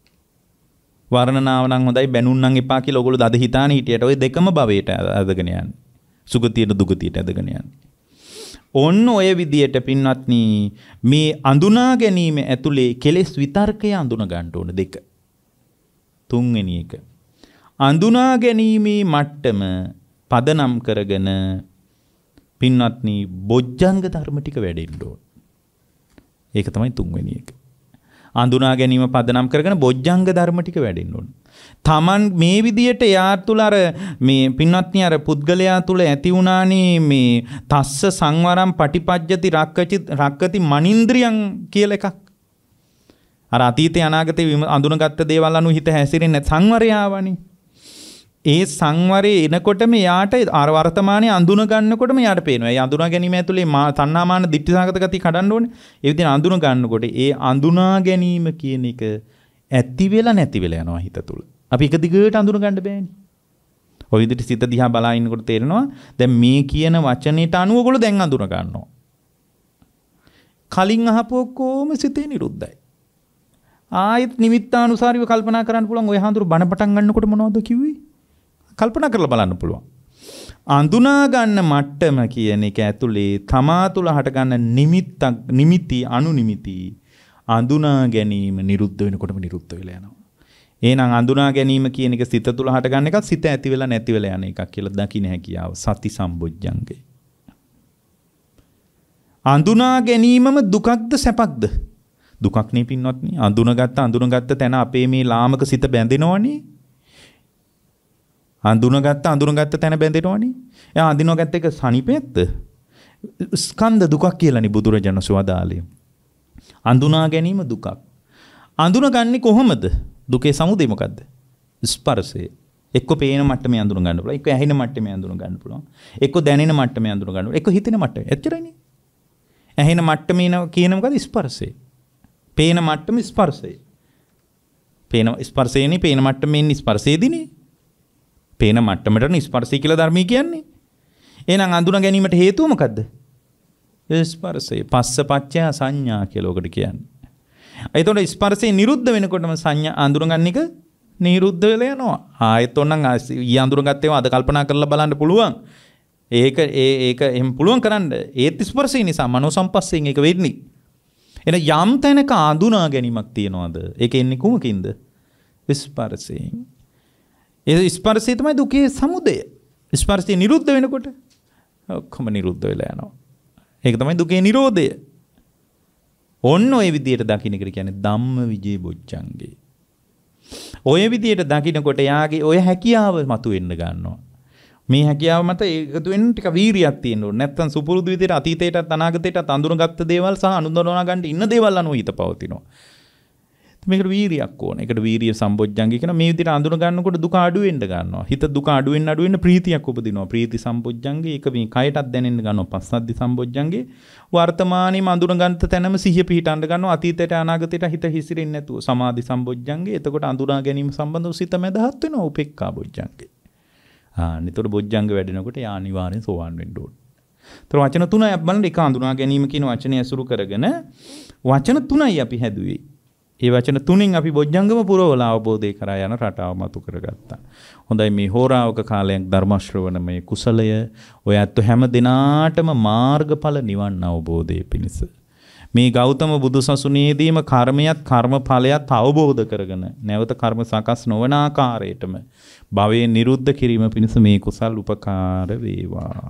වර්ණනාව නම් හොඳයි බැනුම් නම් එපා කියලා ඔයගොල්ලෝ අද හිතාන හිටියට ඔය දෙකම භවයට අදගෙන යන්නේ. සුගතියට දුගතියට අදගෙන යන්නේ. ඔන්න ඔය විදියට පින්වත්නි මේ අඳුනා ගැනීම ඇතුලේ කෙලෙස් විතර්කය අඳුන ගන්න ඕන දෙක. තුන්වෙනි එක. අඳුනා ගැනීමේ මට්ටම පදනම් කරගෙන පින්වත්නි බොජ්ජංග ධර්ම ටික වැඩෙන්න ඕන. ඒක තමයි තුන්වෙනි එක. අඳුනා ගැනීම පදනම් කරගෙන බොජ්ජංග ධර්ම ටික වැඩෙන්න ඕන. Taman මේ විදියට යා තුල අර මේ පින්වත්නි අර පුද්ගලයා තුල ඇති වුණානේ මේ තස්ස සංවරම් පටිපජ්ජති රක්කති මනින්ද්‍රියං කියලා එකක්. අර අතීතේ අනාගතේ අඳුනගත්ත දේවල් අනුව හිත හැසිරෙන්නේ සංවරය ආවනේ. ඒ සංවරේ එනකොටම යාට අර වර්තමානයේ අඳුන ගන්නකොටම යාට පේනවා. ඒ අඳුනා ගැනීම ඇතුලේ තණ්හාමාන දිට්ඨිසහගත ගති කඩන්න ඕනේ. ඒ විදිහට අඳුන ගන්නකොට ඒ අඳුනා ගැනීම කියන එක ඇති වෙලා නැති වෙලා යනවා හිත තුල. අපි එක දිගට අඳුන ගන්න බෑනේ. ඔය විදිහට සිත දිහා බලා ඉන්නකොට තේරෙනවා දැන් මේ කියන වචනේට අනුව ඔයගොල්ලෝ දැන් අඳුන ගන්නවා. කලින් අහපු ඔක්කොම සිතේ නිරුද්ධයි. ආයෙත් නිමිත්තානුසාරීව කල්පනා කරන්න පුළුවන්. ඔය හඳුරු බණ පටන් ගන්නකොට මොනවද කිව්වේ? කල්පනා කරලා බලන්න පුළුවන්. අඳුනා ගන්න මට්ටම කියන එක ඇතුලේ තමා තුළ හට ගන්න නිමිති අනුනිමිති අඳුනා ගැනීම නිරුද්ධ වෙනකොටම නිරුද්ධ වෙලා යනවා. එහෙනම් අඳුනා ගැනීම කියන එක සිත තුළ හට ගන්න එකත් සිත ඇති වෙලා නැති වෙලා යන එකක් කියලා දකින්න හැකියාව සති සම්බොජ්ජංගේ. අඳුනා ගැනීමම දුකක්ද සැපක්ද? දුකක් නේ පින්වත්නි. අඳුනගත්ත තැන අපේ මේ ලාමක සිත බැඳෙනවනේ. අඳුනගත්ත තැන බැඳෙනවනේ. එයා අඳිනවගත්ත එක සනිපෙත්ද? ස්කන්ධ දුකක් කියලානේ බුදුරජාණන් වදාළේ. අඳුනා ගැනීම දුකක්. අඳුනගන්නේ කොහොමද? දුකේ සමුදය මොකද්ද? ස්පර්ශය. එක්ක පේන මට්ටමේ අඳුන ගන්න පුළුවන්. එක්ක ඇහෙන මට්ටමේ අඳුන ගන්න පුළුවන්. එක්ක දැනෙන මට්ටමේ අඳුන ගන්න පුළුවන්. එක්ක හිතෙන මට්ටමේ. එච්චරයිනේ. ඇහෙන මට්ටමේ කියන මොකද? ස්පර්ශය. පේන මට්ටම ස්පර්ශය. පේන ස්පර්ශයනේ පේන මට්ටමේ ස්පර්ශයේදීනේ. පේන මට්ටමටනේ ස්පර්ශය කියලා ධර්මී කියන්නේ. එහෙනම් අඳුන ගැනීමට හේතුව මොකද්ද? ස්පර්ශය. පස්සපච්චය සංඥා කියලා ඔකට කියන්නේ. එතකොට ස්පර්ශය නිරුද්ධ වෙනකොටම සංඥා අඳුරගන්න එක නිරුද්ධ වෙලා යනවා. ආයෙත් ඕනනම් ඊ අඳුරගත්තේම අද කල්පනා කරලා බලන්න පුළුවන්. ඒක එහෙම පුළුවන් කරන්න. ඒත් ස්පර්ශය නිසා මනෝ සම්පස්සයෙන් ඒක වෙන්නේ. එන යම් තැනක අඳුනා ගැනීමක් තියනවාද? ඒක එන්නේ කුමකින්ද? ස්පර්ශයෙන්. ඒ ස්පර්ශය තමයි දුකේ සමුදය. ස්පර්ශය නිරුද්ධ වෙනකොට ඔක්කොම නිරුද්ධ වෙලා යනවා. ඒක තමයි දුකේ නිරෝධය. ඔන්න ඔය විදියට දකින්න එකට කියන්නේ ධම්ම විජේ බොජ්ජංගේ. ඔය විදියට දකින්නකොට යාගේ ඔය හැකියාව මතුවෙන්න ගන්නවා. මේ හැකියාව මත එකතු වෙන්න ටික වීරියක් තියෙන්න ඕනේ. නැත්තම් සුපුරුදු විදියට අතීතයටත් අනාගතයටත් අඳුනගත්ත දේවල් සහ අනුඳවනා ගන්න ඉන්න දේවල් අනුව හිත පවතිනවා. මේකට වීරියක් ඕනේ. ඒකට වීරිය සම්බොජ්ජංගේ කියන මේ විදිහට අඳුන ගන්නකොට දුක අඩු වෙන්න ගන්නවා. හිත දුක අඩු වෙන්න ප්‍රීතියක් උපදිනවා. ප්‍රීති සම්බොජ්ජංගේ ඒක මේ කයටත් දැනෙන්න ගන්නවා. පස්සද්ධි සම්බොජ්ජංගේ වර්තමානයේම අඳුන ගන්නත තැනම සිහිය පිහිටන්න ගන්නවා. අතීතයට අනාගතයට හිත හිසිරෙන්නේ නැතුව. සමාධි සම්බොජ්ජංගේ එතකොට අඳුනා ගැනීම සම්බන්ධව සිත මැදහත් වෙනවා. උපේක්ඛා බොජ්ජංගේ. නිතර බොජ්ජංග වැඩෙනකොට යා අනිවාර්යෙන් සෝවාන් වෙන්න ඕනේ. ඒතර වචන තුනයි අපි බලන්න එක අඳුනා ගැනීම කියන වචනේ ඇසුරු කරගෙන වචන තුනයි අපි හැදුවේ. ඒ වචන තුنين අපි බොජ්ජංගම පුරවලා අවබෝධය කරා යන රටාව මතු කරගත්තා. හොඳයි මේ හෝරාවක කාලයක් ධර්ම ශ්‍රවණමය කුසලය ඔය ඇත්ත හැම දිනාටම මාර්ගඵල නිවන් අවබෝධයේ පිණිස මේ ගෞතම බුදුසසුනේදීම කර්මයක් කර්මඵලයක් අවබෝධ කරගෙන නැවත කර්ම සකස් නොවන ආකාරයටම භවයේ නිරුද්ධ කිරීම පිණිස මේ කුසල් උපකාර වේවා.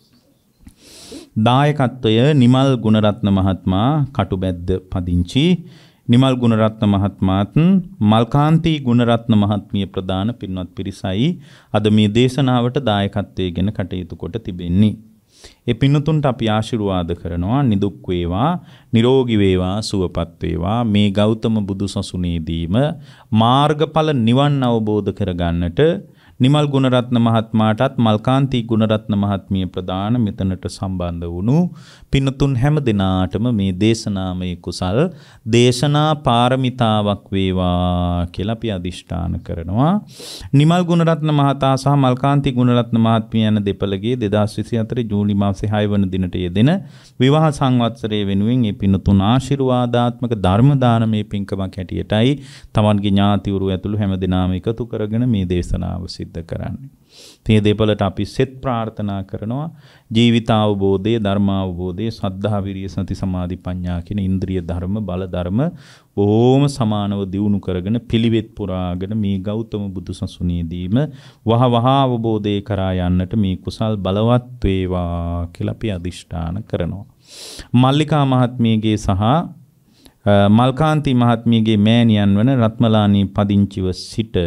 දායකත්වය නිමල් ගුණරත්න මහත්මයා කටුබැද්ද පදිංචි නිමල් ගුණරත්න මහත්මයාත් මල්කාන්ති ගුණරත්න මහත්මිය ප්‍රදාන පින්වත් පිරිසයි අද මේ දේශනාවට දායකත්වයෙන් කටයුතු කොට තිබෙන්නේ. ඒ පින්තුන්ට අපි ආශිර්වාද කරනවා නිදුක් වේවා නිරෝගී වේවා සුවපත් වේවා මේ ගෞතම බුදුසසුනේදීම මාර්ගඵල නිවන් අවබෝධ කරගන්නට නිමල් ගුණරත්න මහත්මයාටත් මල්කාන්ති ගුණරත්න මහත්මිය ප්‍රදාන මෙතනට සම්බන්ධ වුණු පින්තුන් හැම දිනාටම මේ දේශනාමය කුසල් දේශනා පාරමිතාවක් වේවා කියලා අපි අදිෂ්ඨාන කරනවා. නිමල් ගුණරත්න මහතා සහ මල්කාන්ති ගුණරත්න මහත්මිය යන දෙපළගේ 2024 ජූලි මාසේ 6 වන දිනට යෙදෙන විවාහ සංවත්සරයේ වෙනුවෙන් මේ පින්තුන් ආශිර්වාදාත්මක ධර්ම දානමේ පින්කමක් හැටියටයි තමන්ගේ ඥාතිවරු ඇතුළු හැම දිනාම එකතු කරගෙන මේ දේශනාව සිද්ධ කරන්නේ. මේ දෙපළට අපි සෙත් ප්‍රාර්ථනා කරනවා ජීවිත අවබෝධය ධර්ම අවබෝධය සද්ධා විරිය සති සමාධි ප්‍රඥා කියන ඉන්ද්‍රිය ධර්ම බල ධර්ම බොහොම සමානව දියුණු කරගෙන පිළිවෙත් පුරාගෙන මේ ගෞතම බුදුසසුනේදීම වහ අවබෝධය කරා යන්නට මේ කුසල් බලවත් වේවා කියලා අපි අදිෂ්ඨාන කරනවා. මල්ලිකා මහත්මියගේ සහ මල්කාන්ති මහත්මියගේ මෑණියන් වන රත්මලානී පදිංචිව සිට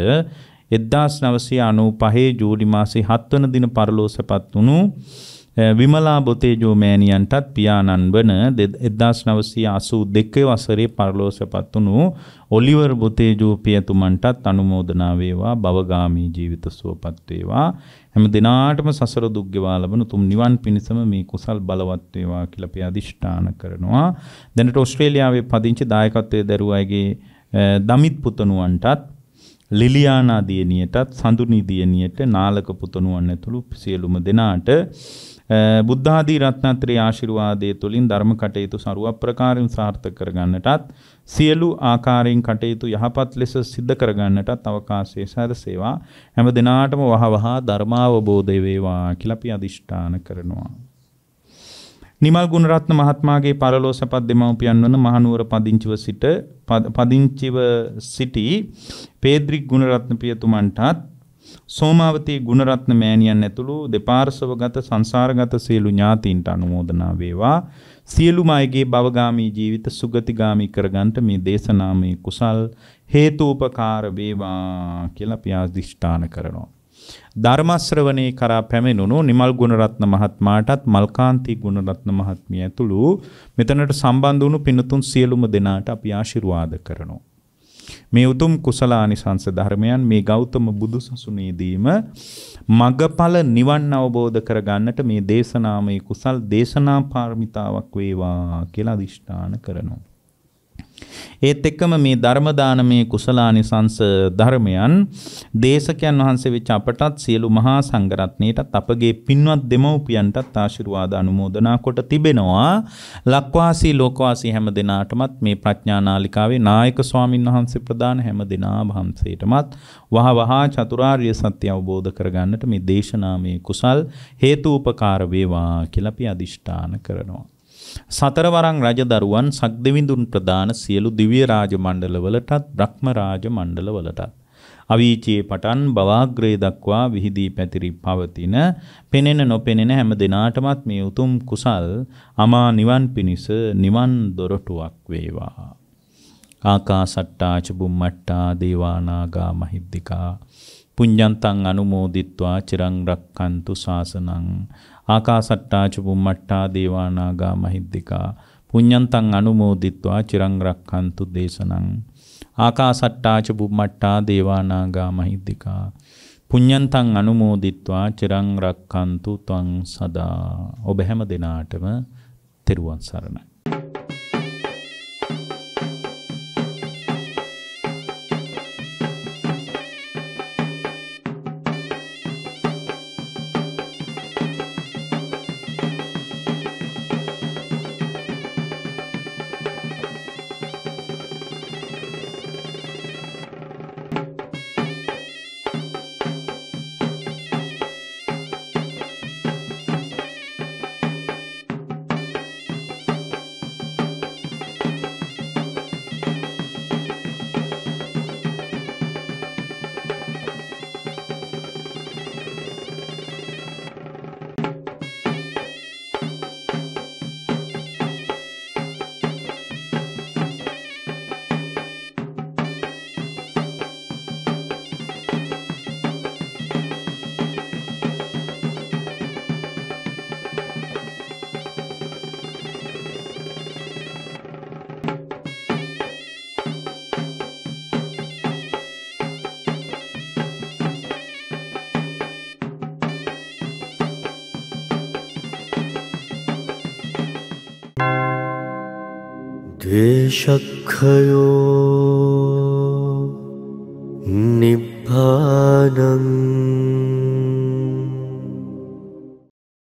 1995 ජූලි මාසේ 7 වන දින පරලෝසපත් වුණු විමලා බොතේජෝ මෑණියන්ටත් පියාණන් වන 1982 වසරේ පරලෝසපත් වුණු ඔලිවර් බොතේජෝ පියතුමන්ටත් අනුමෝදනා වේවා භවගාමී ජීවිත සුවපත් වේවා හැම දිනාටම සසර දුක් ගෙවා ලබන තුම් නිවන් පිණසම මේ කුසල් බලවත් වේවා කියලා අපි අදිෂ්ඨාන කරනවා. දැනට ඕස්ට්‍රේලියාවේ පදිංචි දායකත්වයේ දරුවාගේ දමිත් පුතණුවන්ටත් ලිලියානා දියණියටත් සඳුනි දියණියට නාලක පුතණුවන් ඇතුළු සියලුම දෙනාට බුද්ධ ආදී රත්නත්‍රි ආශිර්වාදයේ තුලින් ධර්ම කටයුතු ਸਰව ප්‍රකාරයෙන් සාර්ථක කරගන්නටත් සියලු ආකාරයෙන් කටයුතු යහපත් ලෙස සිද්ධ කරගන්නටත් අවකාශය සැලසේවා. හැම දිනාටම වහවහ ධර්මාවබෝධය වේවා කියලා අපි අදිෂ්ඨාන කරනවා. නිමල් ගුණරත්න මහත්මයාගේ පරලෝ සැපත් දෙමව්පියන් වන මහනුවර පදිංචිව සිටි පේද්‍රික් ගුණරත්න පියතුමන්ටත් සෝමාවතී ගුණරත්න මෑණියන් ඇතුළු දෙපාර්ශවගත සංසාරගත සියලු ඥාතීන්ට අනුමෝදනා වේවා. සියලුම අයගේ භවගාමී ජීවිත සුගතිගාමී කරගන්නට මේ දේශනාමය කුසල් හේතුපකාර වේවා කියලා අපි අධිෂ්ඨාන කරනවා. ධර්ම ශ්‍රවණේ කරා පැමිණුණු නිමල් ගුණරත්න මහත්මයාටත් මල්කාන්ති ගුණරත්න මහත්මිය ඇතුළු මෙතනට සම්බන්ධ වුණු පින්තුන් සියලුම දෙනාට අපි ආශිර්වාද කරනවා. මේ උතුම් කුසලානිසංස ධර්මයන් මේ ගෞතම බුදු සසුනේදීම මගඵල නිවන් අවබෝධ කරගන්නට මේ දේශනාමය කුසල් දේශනා පාරමිතාවක් වේවා කියලා අදිෂ්ඨාන කරනවා. ඒත් එක්කම මේ ධර්ම දානමය කුසලානිසංස ධර්මයන් දේශකයන් වහන්සේ වෙච්ච අපටත් සියලු මහා සංඝරත්නයටත් අපගේ පින්වත් දෙමව්පියන්ටත් ආශිර්වාද අනුමෝදනා කොට තිබෙනවා. ලක්වාසී ලෝකවාසී හැම දිනාටමත් මේ ප්‍රඥා නාලිකාවේ නායක ස්වාමින් වහන්සේ ප්‍රදාන හැම දිනා වහන්සේටමත් වහවහ චතුරාර්ය සත්‍ය අවබෝධ කරගන්නට මේ දේශනාමය කුසල් හේතුපකාර වේවා කියලා අපි අදිෂ්ඨාන කරනවා. සතරවරන් රජදරුවන් සක්දෙවිඳුන් ප්‍රදාන සියලු දිව්‍ය රාජ මණ්ඩලවලටත් බ්‍රහ්ම රාජ මණ්ඩලවලටත් අවීචයේ පටන් බවාග්‍රේ දක්වා විහිදී පැතිරි පවතින පෙනෙන නොපෙනෙන හැම දිනාටමත් මේ උතුම් කුසල් අමා නිවන් පිණිස නිවන් දොරටුවක් වේවා. ආකාසට්ටා ච බුම්මට්ටා දේවානාගා මහිද්దికා පුඤ්ඤන්තං අනුමෝදිත්වා චිරං රක්ඛන්තු ශාසනං. ආකාසට්ටා ච බුම්මට්ටා දේවානාගා මහිද්దికා පුඤ්ඤන්තං අනුමෝදිත්වා චිරං රක්ඛන්තු දේශනං. ආකාසට්ටා ච බුම්මට්ටා දේවානාගා මහිද්దికා පුඤ්ඤන්තං අනුමෝදිත්වා චිරං රක්ඛන්තු ත්වං සදා. ඔබ හැම දිනාටම තෙරුවන් සරණයි. द्वेषखयो